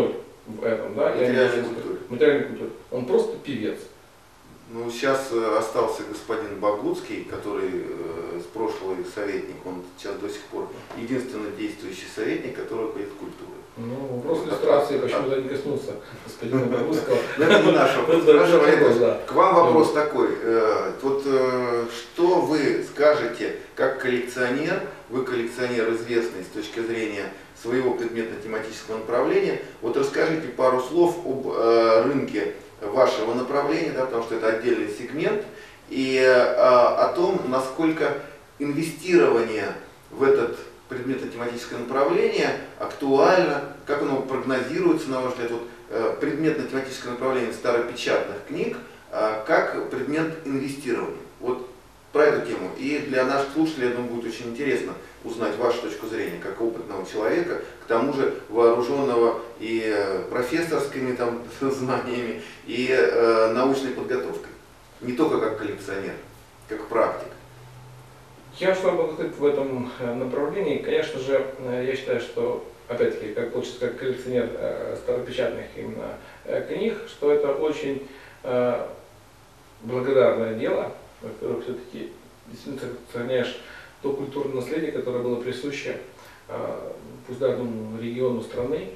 в этом, да, Материальной культуре. Материальной культуре. Он просто певец. Ну, сейчас остался господин Богуцкий, который с прошлый советник, он сейчас до сих пор единственный действующий советник, который руководит культурой. Ну, вопрос иллюстрации почему-то не коснулся господина Богуцкого. Это не наш вопрос. К вам вопрос такой. Вот что вы скажете как коллекционер, вы коллекционер известный с точки зрения своего предметно-тематического направления, вот расскажите пару слов об рынке вашего направления, да, потому что это отдельный сегмент, и о том, насколько инвестирование в этот предметно-тематическое направление актуально, как оно прогнозируется, на ваш взгляд, вот, предметно-тематическое направление старопечатных книг, как предмет инвестирования. Вот про эту тему. И для наших слушателей, я думаю, будет очень интересно узнать вашу точку зрения, как опытного человека, к тому же вооруженного и профессорскими там знаниями, и научной подготовкой. Не только как коллекционер, как практик. Я что могу сказать в этом направлении, конечно же, я считаю, что, опять-таки, как получится, как коллекционер старопечатных именно книг, что это очень благодарное дело. Во-первых, все-таки действительно сохраняешь то культурное наследие, которое было присуще пусть даже региону страны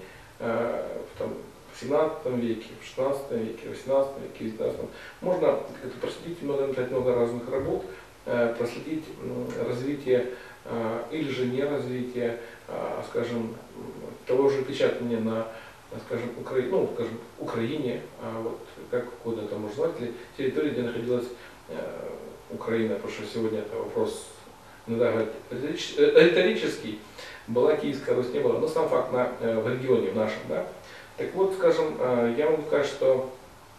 в 17 веке, в 16 веке, в 18 веке, в 19. Можно проследить много разных работ, проследить развитие или же не развитие, скажем, того же печатания на, скажем, Украине, вот, как угодно это можно назвать, или территории, где находилась Украина, потому что сегодня это вопрос иногда риторический, была Киевская Русь, не была, но сам факт в регионе в нашем, да. Так вот, скажем, я могу сказать, что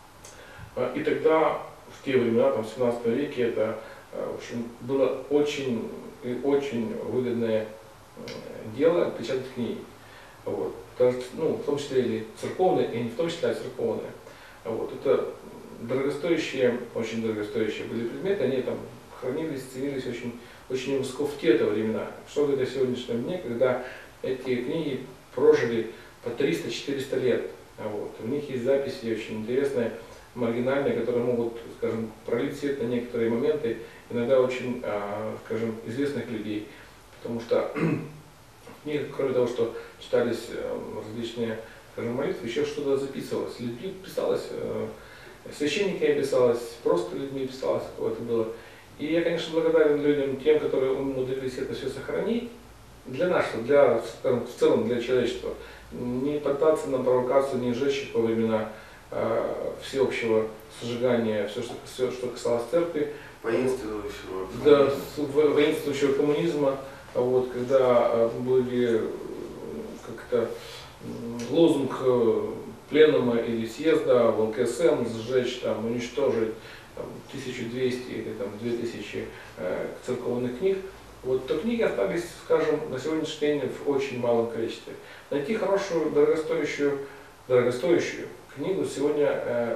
и тогда, в те времена, там, в 17 веке, это в общем, было очень выгодное дело печатать книги. Вот. Даже, ну, в том числе и церковные, и не в том числе, а церковные. Вот. Это дорогостоящие, очень дорогостоящие были предметы, они там хранились, ценились очень высоко в те времена. Что до сегодняшнего дня, когда эти книги прожили по 300-400 лет. Вот. В них есть записи очень интересные, маргинальные, которые могут, скажем, пролить свет на некоторые моменты, иногда очень, скажем, известных людей. Потому что в них, кроме того, что читались различные, скажем, молитвы, еще что-то записывалось. Людьми писалось, священниками писалось, просто людьми писалось, какое это было. И я, конечно, благодарен людям, тем, которые умудрились это все сохранить, для нашего, скажем, в целом для человечества. Не поддаться на провокацию, не сжечь их во времена всеобщего сожигания, все, что касалось церкви. Воинствующего. Да, воинствующего коммунизма, вот, когда были как-то лозунг пленума или съезда в ЛКСМ сжечь, там, уничтожить там, 1200 или там, 2000 церковных книг. Вот, то книги остались, скажем, на сегодняшний день в очень малом количестве. Найти хорошую, дорогостоящую книгу сегодня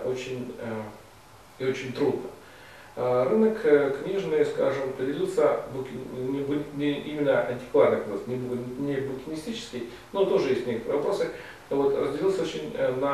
очень трудно. Рынок книжный, скажем, поделился именно антикварных, не букинистический, но тоже есть некоторые вопросы. Вот, разделился очень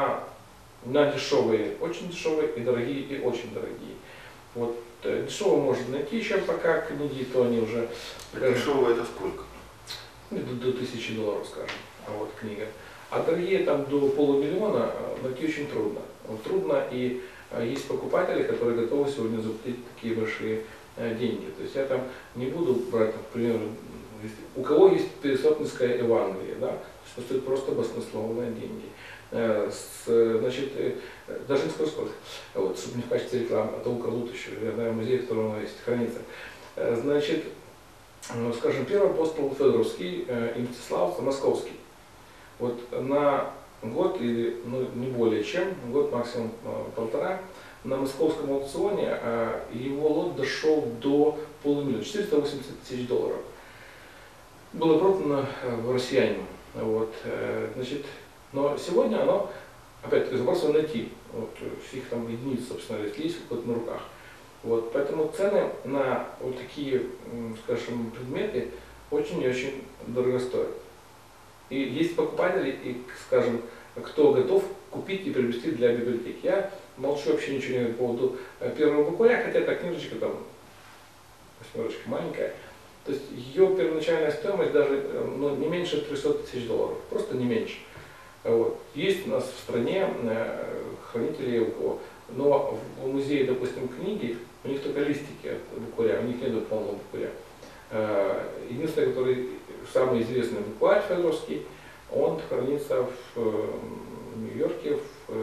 на дешевые, очень дешевые, и дорогие, и очень дорогие. Вот, дешевые можно найти еще пока книги, то они уже... Дешевые это сколько? До $1000, скажем, вот книга. А дорогие там до $500 000 найти очень трудно. Трудно, и есть покупатели, которые готовы сегодня заплатить такие большие деньги. То есть я там не буду брать, например, у кого есть Пересопницкое Евангелие, да, что стоит просто баснословные деньги. Значит, даже не скажу сколько, вот, чтобы не в качестве рекламы, а то украдут еще, я знаю, музей, в котором оно есть, хранится. Значит, скажем, первый апостол Федоровский и Мстислав Московский. Вот на год или ну, не более чем, год максимум полтора, на московском аукционе его лот дошел до $500 000, $480 000. Было продано в россиянину. Вот, значит, но сегодня оно, опять-таки, вопрос найти. Вот, всех там единиц, собственно, есть вот на руках. Вот, поэтому цены на вот такие, скажем, предметы очень и очень дорого стоят. И есть покупатели, и, скажем, кто готов купить и приобрести для библиотеки. Я молчу, вообще ничего не говорю по поводу первого букваря, хотя эта книжечка там, 8 маленькая. То есть ее первоначальная стоимость даже не меньше 300 тысяч долларов, просто не меньше. Вот. Есть у нас в стране хранители, но в музее, допустим, книги, у них только листики от букваря, у них нет полного букваря. Единственный, который самый известный букварь федоровский, он хранится в Нью-Йорке,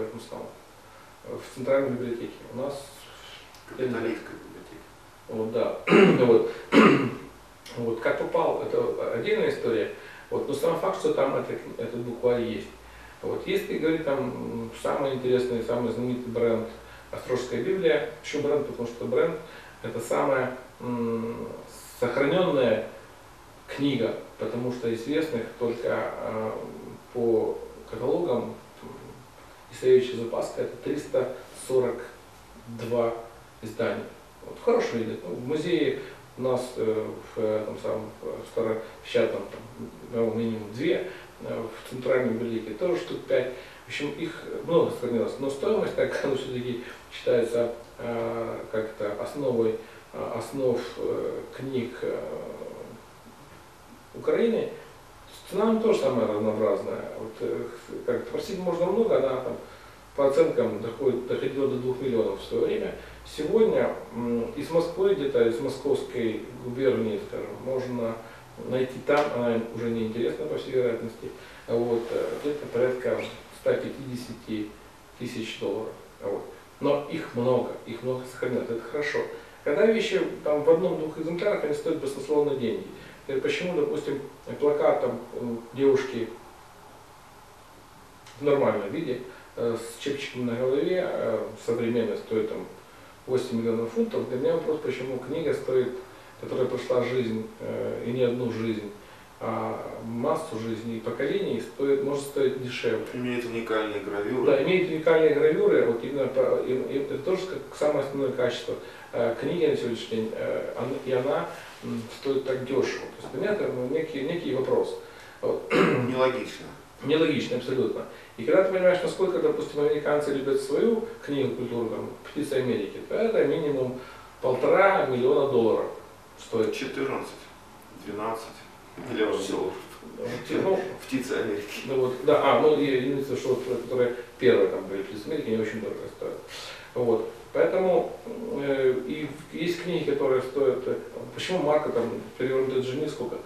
в Центральной библиотеке. У нас Капитолийская библиотека. Вот, да. Вот. Вот, как попал, это отдельная история. Вот, но сам факт, что там этот букварь есть. Вот, если говорить там самый интересный, самый знаменитый бренд Острожская Библия, почему бренд? Потому что бренд это самая сохраненная книга, потому что известных только по каталогам Исаевича Запаска это 342 издания. Вот, хороший вид. В музее у нас в старопечатном минимум 2, в центральной библиотеке тоже штук 5. В общем, их много сохранилось. Но стоимость, так как она все-таки считается как-то основ книг Украины, цена тоже самая разнообразная. Вот, как просить можно много, она там по оценкам доходила до 2 миллионов в свое время. Сегодня из Москвы, где-то из московской губернии, скажем, можно найти там, она уже не интересна по всей вероятности, вот, где-то порядка 150 тысяч долларов. Вот. Но их много сохранилось, это хорошо. Когда вещи там, в одном-двух экземплярах, они стоят баснословные деньги. Почему, допустим, плакат там, девушки в нормальном виде, с чепчиком на голове, современно стоит там 8 миллионов фунтов. Для меня вопрос, почему книга стоит, которая прошла жизнь, и не одну жизнь, а массу жизней и поколений, может стоить дешевле. Имеет уникальные гравюры. Да, имеет уникальные гравюры, вот именно это тоже как самое основное качество книги на сегодняшний день, и она стоит так дешево. То есть для меня это некий вопрос. Вот. Нелогично. Нелогично, абсолютно. И когда ты понимаешь, насколько, допустим, американцы любят свою книгу, культуру, там, «Птицы Америки», то это минимум 1,5 миллиона долларов стоит. 14, 12 миллионов долларов. Ну, «Птицы Америки». Ну, вот, да, единственное, что которые первые там были «Птицы Америки», они очень дорого стоят. Вот. Поэтому и есть книги, которые стоят. Почему марка там перевернутая джинни сколько?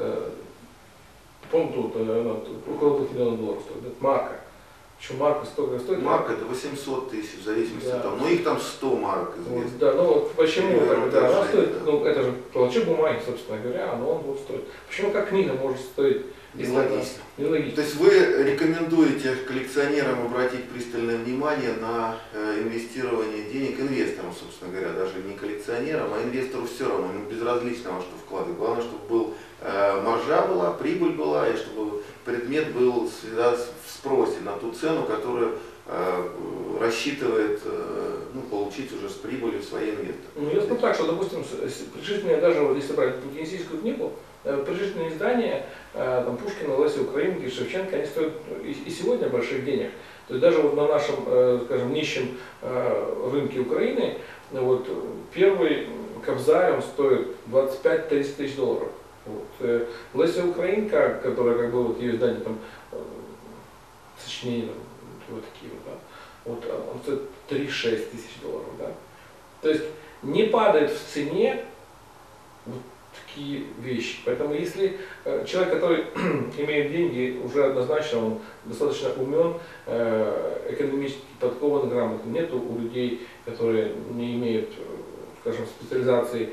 Помню, тут около 2 миллионов долларов стоит. Это марка. Почему марка столько стоит? Марка это 800 тысяч, в зависимости от того. Ну их там 100 марок известно. Вот, да, ну вот почему да, она стоит, ну это же клочок бумаги, собственно говоря, но он вот стоит. Почему как книга может стоить? Нелогично. Нелогично. То есть вы рекомендуете коллекционерам обратить пристальное внимание на инвестирование денег инвесторам, собственно говоря, даже не коллекционерам, а инвестору все равно, ему безразлично во что вкладывать. Главное, чтобы маржа была, прибыль была, и чтобы предмет был всегда в спросе на ту цену, которую рассчитывает получить уже с прибылью свои инвесторы. Ну, ясно так, что, допустим, прижитные, даже вот если брать букинистическую книгу, прижитные издания там, Пушкина, Леси Украинки, Шевченко, они стоят и сегодня больших денег. То есть даже вот на нашем, скажем, нищем рынке Украины, вот, первый Кобзарь, он стоит 25-30 тысяч долларов. Вот. Леся Украинка, которая как бы вот ее издание там сочинение вот такие вот, да, вот он стоит 3-6 тысяч долларов, да. То есть не падает в цене вот такие вещи. Поэтому если человек, который имеет деньги, уже однозначно он достаточно умен, экономически подкован, грамотен, нету у людей, которые не имеют, скажем, специализации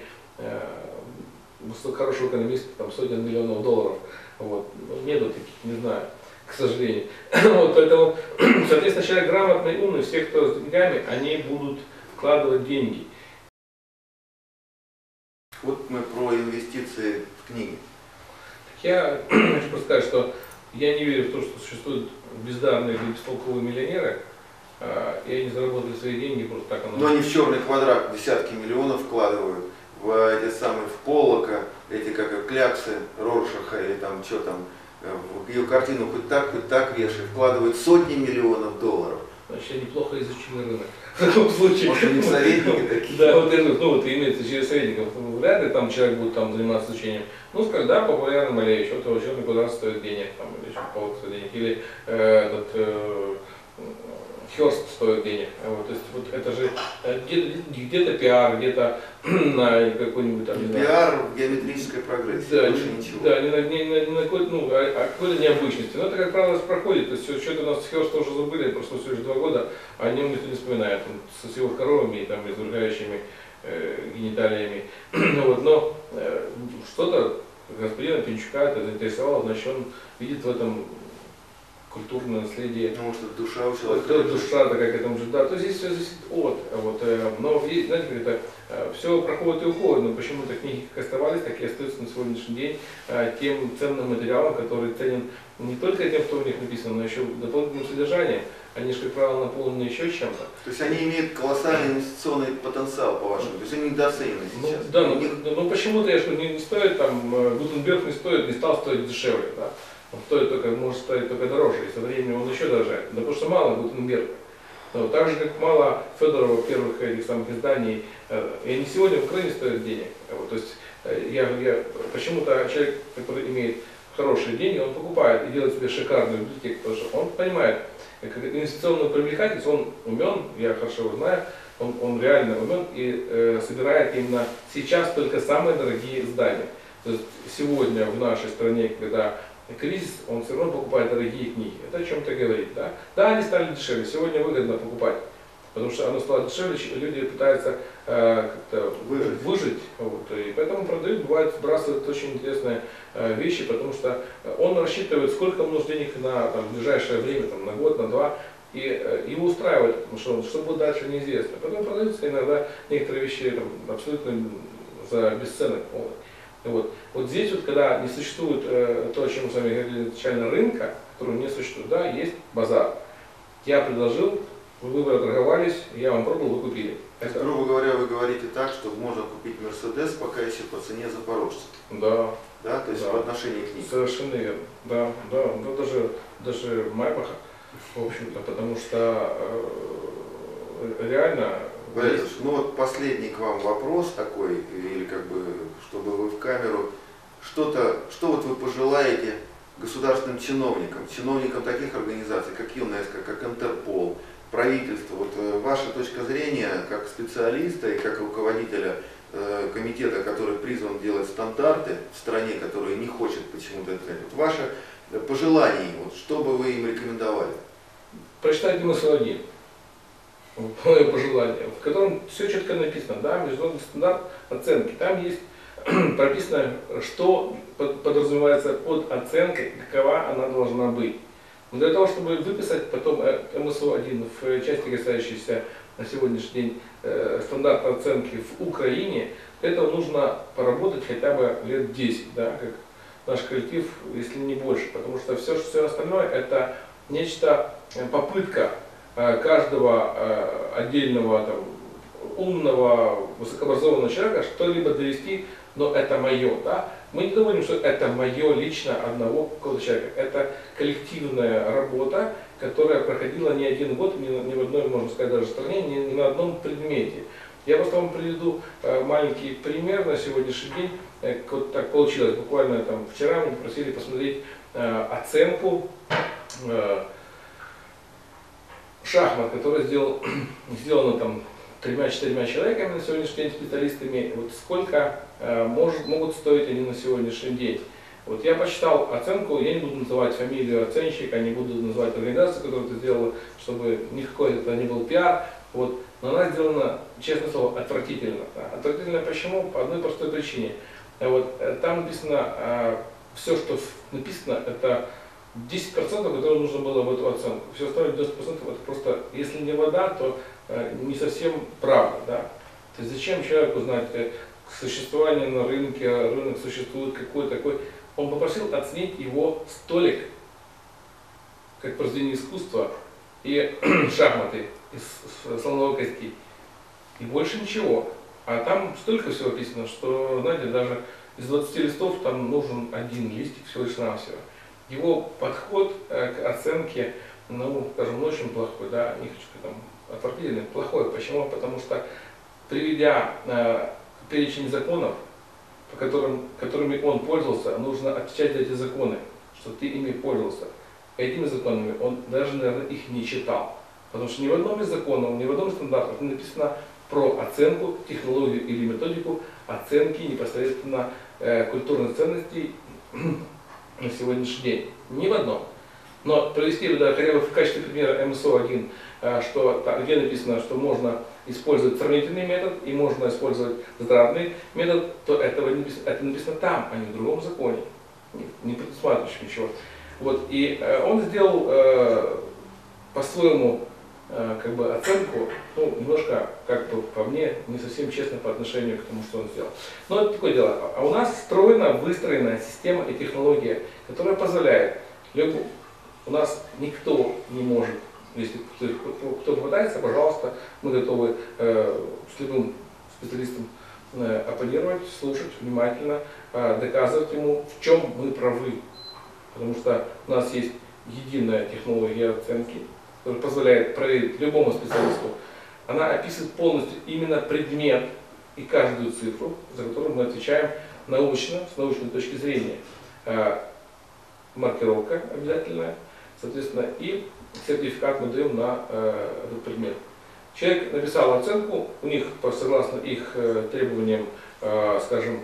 хорошего экономиста, там сотен миллионов долларов, вот, нету таких, не знаю, к сожалению. Вот, поэтому, соответственно, человек грамотный, умный, все, кто с деньгами, они будут вкладывать деньги. Вот мы про инвестиции в книги. Я хочу просто сказать, что я не верю в то, что существуют бездарные или бестолковые миллионеры, и они заработали свои деньги просто так. Но они в черный квадрат десятки миллионов вкладывают. В эти самые, в Поллока, эти как кляксы Роршаха или там что там, в ее картину хоть так вешай, вкладывают сотни миллионов долларов. Значит, я неплохо изучил рынок. В таком случае. Может, они советники такие? Да, вот я говорю, ну вот имеется через советников. Вряд ли там человек будет там заниматься изучением. Ну, скажем, да, популярный Малевич, вот его ученый куда стоит денег, там, или еще кого-то стоит денег, или Хёрст стоит денег. Вот, то есть вот это же где-то пиар, где-то на какой-нибудь там, не знаю. Пиар в геометрической прогрессии, Да, больше ничего. Да, не на какой-то, ну, какой-то необычности. Но это, как правило, проходит. То есть что-то у нас Хёрста уже забыли, прошло всего лишь 2 года, а о нем никто не вспоминает. Он с его коровами и там изрыгающими гениталиями. Вот, но что-то господина Пинчука это заинтересовало, значит, он видит в этом культурное наследие. Ну, может, это душа у человека. Вот, душа такая к этому же, да, то здесь все зависит от. Вот, но есть, знаете, как это, все проходит и уходит, но почему-то книги как оставались, так и остаются на сегодняшний день тем ценным материалом, который ценен не только тем, что в них написано, но еще дополнительным содержанием. Они же, как правило, наполнены еще чем-то. То есть они имеют колоссальный инвестиционный потенциал, по-вашему, то есть они недооценены сейчас. Ну, да, но почему-то, я же не стоит, там, Гутенберг не стал стоить дешевле, да? Он стоит только, может стоить только дороже, и со временем он еще дорожает. Да потому что мало Гутенберга. Но так же, как мало Федорова первых этих самых изданий, и они сегодня в Украине стоят денег. Вот, то есть почему-то человек, который имеет хорошие деньги, он покупает и делает себе шикарную библиотеку, потому что он понимает, как инвестиционную привлекательность, он умен, я хорошо его знаю, он реально умен и собирает именно сейчас только самые дорогие издания. То есть сегодня в нашей стране, когда кризис, он все равно покупает дорогие книги. Это о чем-то говорит. Да? Да, они стали дешевле, сегодня выгодно покупать, потому что оно стало дешевле, люди пытаются как-то выжить. Вот, и поэтому продают, бывает, сбрасывают очень интересные вещи, потому что он рассчитывает, сколько ему нужно денег на там, ближайшее время, там, на год, на 2, и его устраивает, потому что будет дальше неизвестно. Потом продаются иногда некоторые вещи там, абсолютно за бесценок. Вот здесь, вот, когда не существует то, о чем мы с вами говорили изначально, рынка, которого не существует, да, есть базар. Я предложил, вы торговались, я вам продал, вы купили. Это, грубо говоря, вы говорите так, что можно купить Мерседес, пока еще по цене запорожца. Да. Да, то есть да. в отношении книг. Совершенно верно. Да, да, ну даже Майбаха, в общем-то, потому что реально. Борис, ну вот последний к вам вопрос такой, или как бы, чтобы вы в камеру, что вот вы пожелаете государственным чиновникам таких организаций, как ЮНЕСКО, как Интерпол, правительство, вот ваша точка зрения как специалиста и как руководителя комитета, который призван делать стандарты в стране, которая не хочет почему-то это делать, вот ваше пожелание, вот, что бы вы им рекомендовали? Прочитайте МСО-1. Мое пожелание, в котором все четко написано, да, международный стандарт оценки. Там есть прописано, что подразумевается под оценкой, какова она должна быть. Но для того, чтобы выписать потом МСО-1 в части, касающейся на сегодняшний день стандарта оценки в Украине, этого нужно поработать хотя бы лет 10, да, как наш коллектив, если не больше, потому что все остальное это нечто, попытка каждого отдельного там, умного, высокообразованного человека что-либо довести, но это мое. Да? Мы не говорим, что это мое лично одного какого-то человека. Это коллективная работа, которая проходила не один год, ни в одной, можно сказать, даже стране, ни на одном предмете. Я просто вам приведу маленький пример на сегодняшний день. Вот так получилось. Буквально там, вчера мы попросили посмотреть оценку шахмат, которая сделана там 3-4 человеками на сегодняшний день, специалистами, вот сколько могут стоить они на сегодняшний день. Вот я посчитал оценку, я не буду называть фамилию оценщика, не буду называть организацию, которая это сделала, чтобы никакой это не был пиар, вот, но она сделана, честное слово, отвратительно. Да. Отвратительно почему? По одной простой причине. Вот, там написано, все, что написано, это 10%, которые нужно было в эту оценку. Все остальное 90% это просто, если не вода, то не совсем правда. Да? То есть зачем человеку знать существование на рынке, рынок существует какой такой. Он попросил оценить его столик, как произведение искусства, и шахматы из слоновой кости. И больше ничего. А там столько всего описано, что, знаете, даже из 20 листов там нужен один листик всего лишь навсего. его подход к оценке, ну, скажем, очень плохой, да, не хочу сказать, там, отвратительный, плохой. Почему? Потому что, приведя перечень законов, которыми он пользовался, нужно отвечать за эти законы, что ты ими пользовался. Этими законами он даже, наверное, их не читал. Потому что ни в одном из законов, ни в одном из стандартов не написано про оценку, технологию или методику оценки непосредственно культурных ценностей на сегодняшний день. Ни в одном. Но привести да, хотя бы в качестве примера МСО-1, где написано, что можно использовать сравнительный метод и можно использовать затратный метод, то это написано там, а не в другом законе, не предусматривающем ничего. Вот, и он сделал по-своему как бы оценку, ну, немножко, как бы по мне, не совсем честно по отношению к тому, что он сделал. Но это такое дело. А у нас выстроена система и технология, которая позволяет у нас никто не может, если кто попытается, пожалуйста, мы готовы с любым специалистом оппонировать, слушать внимательно, доказывать ему, в чем мы правы. Потому что у нас есть единая технология оценки, которая позволяет проверить любому специалисту. Она описывает полностью именно предмет и каждую цифру, за которую мы отвечаем научно, с научной точки зрения. Маркировка обязательная, соответственно, и сертификат мы даем на этот предмет. Человек написал оценку, у них, согласно их требованиям, скажем,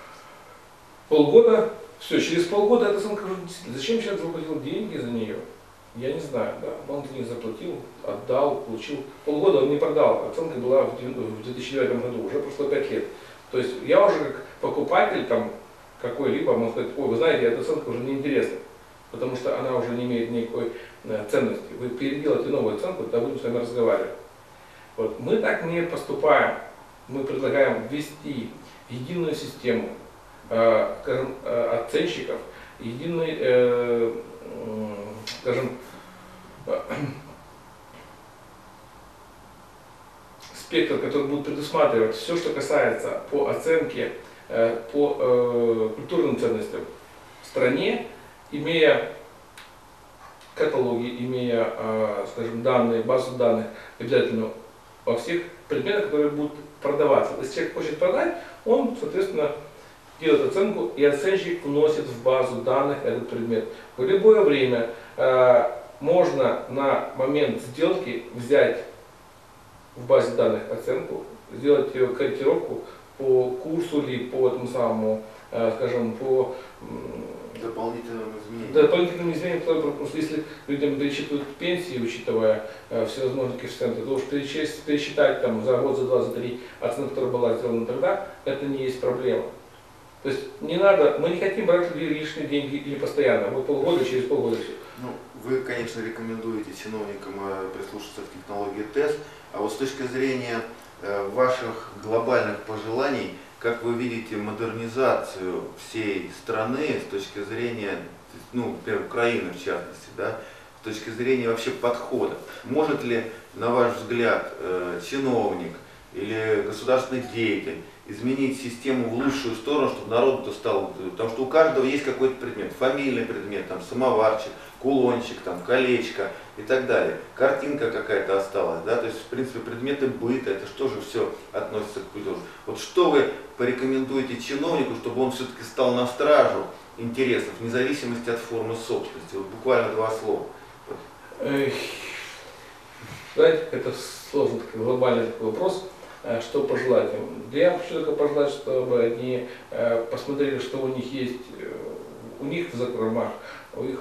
полгода, все, через полгода эта оценка уже действительно. Зачем человек заплатил деньги за нее? Я не знаю, да. Он за них заплатил, отдал, получил. Полгода он не продал, оценка была в 2009 году, уже прошло 5 лет. То есть я уже как покупатель там какой-либо могу сказать, ой, вы знаете, эта оценка уже неинтересна, потому что она уже не имеет никакой ценности. Вы переделаете новую оценку, тогда будем с вами разговаривать. Вот. Мы так не поступаем. Мы предлагаем ввести единую систему, скажем, оценщиков, единый, скажем, спектр, который будет предусматривать все, что касается по оценке, по культурным ценностям в стране, имея каталоги, имея, скажем, данные, базу данных обязательно во всех предметах, которые будут продаваться. Если человек хочет продать, он, соответственно, делает оценку, и оценщик вносит в базу данных этот предмет. В любое время можно на момент сделки взять в базе данных оценку, сделать ее корректировку по курсу или по этому самому, скажем, по дополнительным изменениям, потому что если людям пересчитывают пенсии, учитывая всевозможные коэффициенты, то уж пересчитать там, за год, за два, за три оценку, которая была сделана тогда, это не есть проблема. То есть не надо, мы не хотим брать лишние деньги или постоянно, вот полгода, через полгода все. Ну, вы, конечно, рекомендуете чиновникам прислушаться к технологии ТЭС, а вот с точки зрения ваших глобальных пожеланий, как вы видите модернизацию всей страны с точки зрения, ну, например, Украины в частности, да, с точки зрения вообще подхода? Может ли, на ваш взгляд, чиновник или государственный деятель изменить систему в лучшую сторону, чтобы народ стал, потому что у каждого есть какой-то предмет, фамильный предмет, там, самоварчик, кулончик, там, колечко и так далее. Картинка какая-то осталась, да, то есть, в принципе, предметы быта, это что же все относится к культуре. Вот что вы порекомендуете чиновнику, чтобы он все-таки стал на стражу интересов, вне зависимости от формы собственности? Вот буквально 2 слова. Знаете, это сложный такой глобальный такой вопрос. Что пожелать им? Да я хочу только пожелать, чтобы они посмотрели, что у них есть, у них в закромах, у их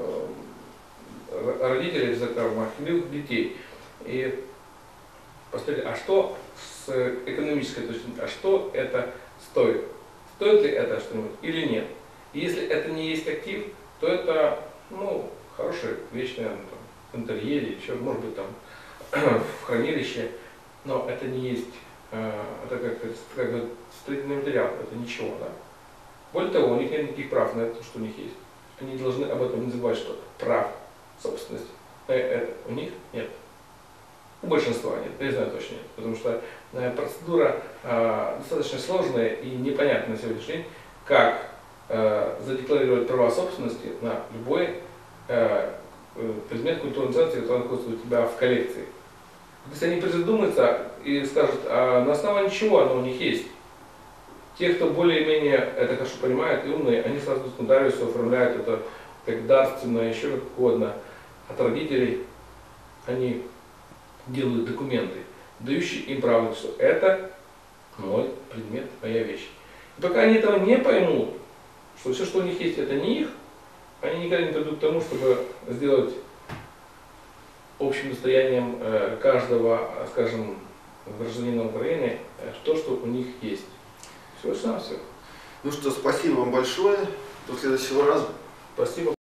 родителей в закромах, или у их детей. И посмотрели, а что с экономической точки зрения, а что это стоит? Стоит ли это что-нибудь или нет? И если это не есть актив, то это, ну, хорошая вещь, наверное, там, в интерьере, еще, может быть, там, в хранилище. Но это не есть, это как бы строительный материал, это ничего, да. Более того, у них нет никаких прав на это, что у них есть. Они должны об этом не забывать, что прав собственности у них нет. У большинства нет, я знаю точно нет, потому что процедура достаточно сложная и непонятна на сегодняшний день, как задекларировать права собственности на любой предмет культурной ценности, который находится у тебя в коллекции. Если они призадумаются и скажут, а на основании чего оно у них есть, те, кто более-менее это хорошо понимает и умные, они сразу с нотариусу оформляют это как дарственное, еще как угодно. От родителей они делают документы, дающие им право, что это мой предмет, моя вещь. И пока они этого не поймут, что все, что у них есть, это не их, они никогда не придут к тому, чтобы сделать общим достоянием каждого, скажем, гражданина Украины то, что у них есть. Все. Ну что, спасибо вам большое. До следующего раза. Спасибо.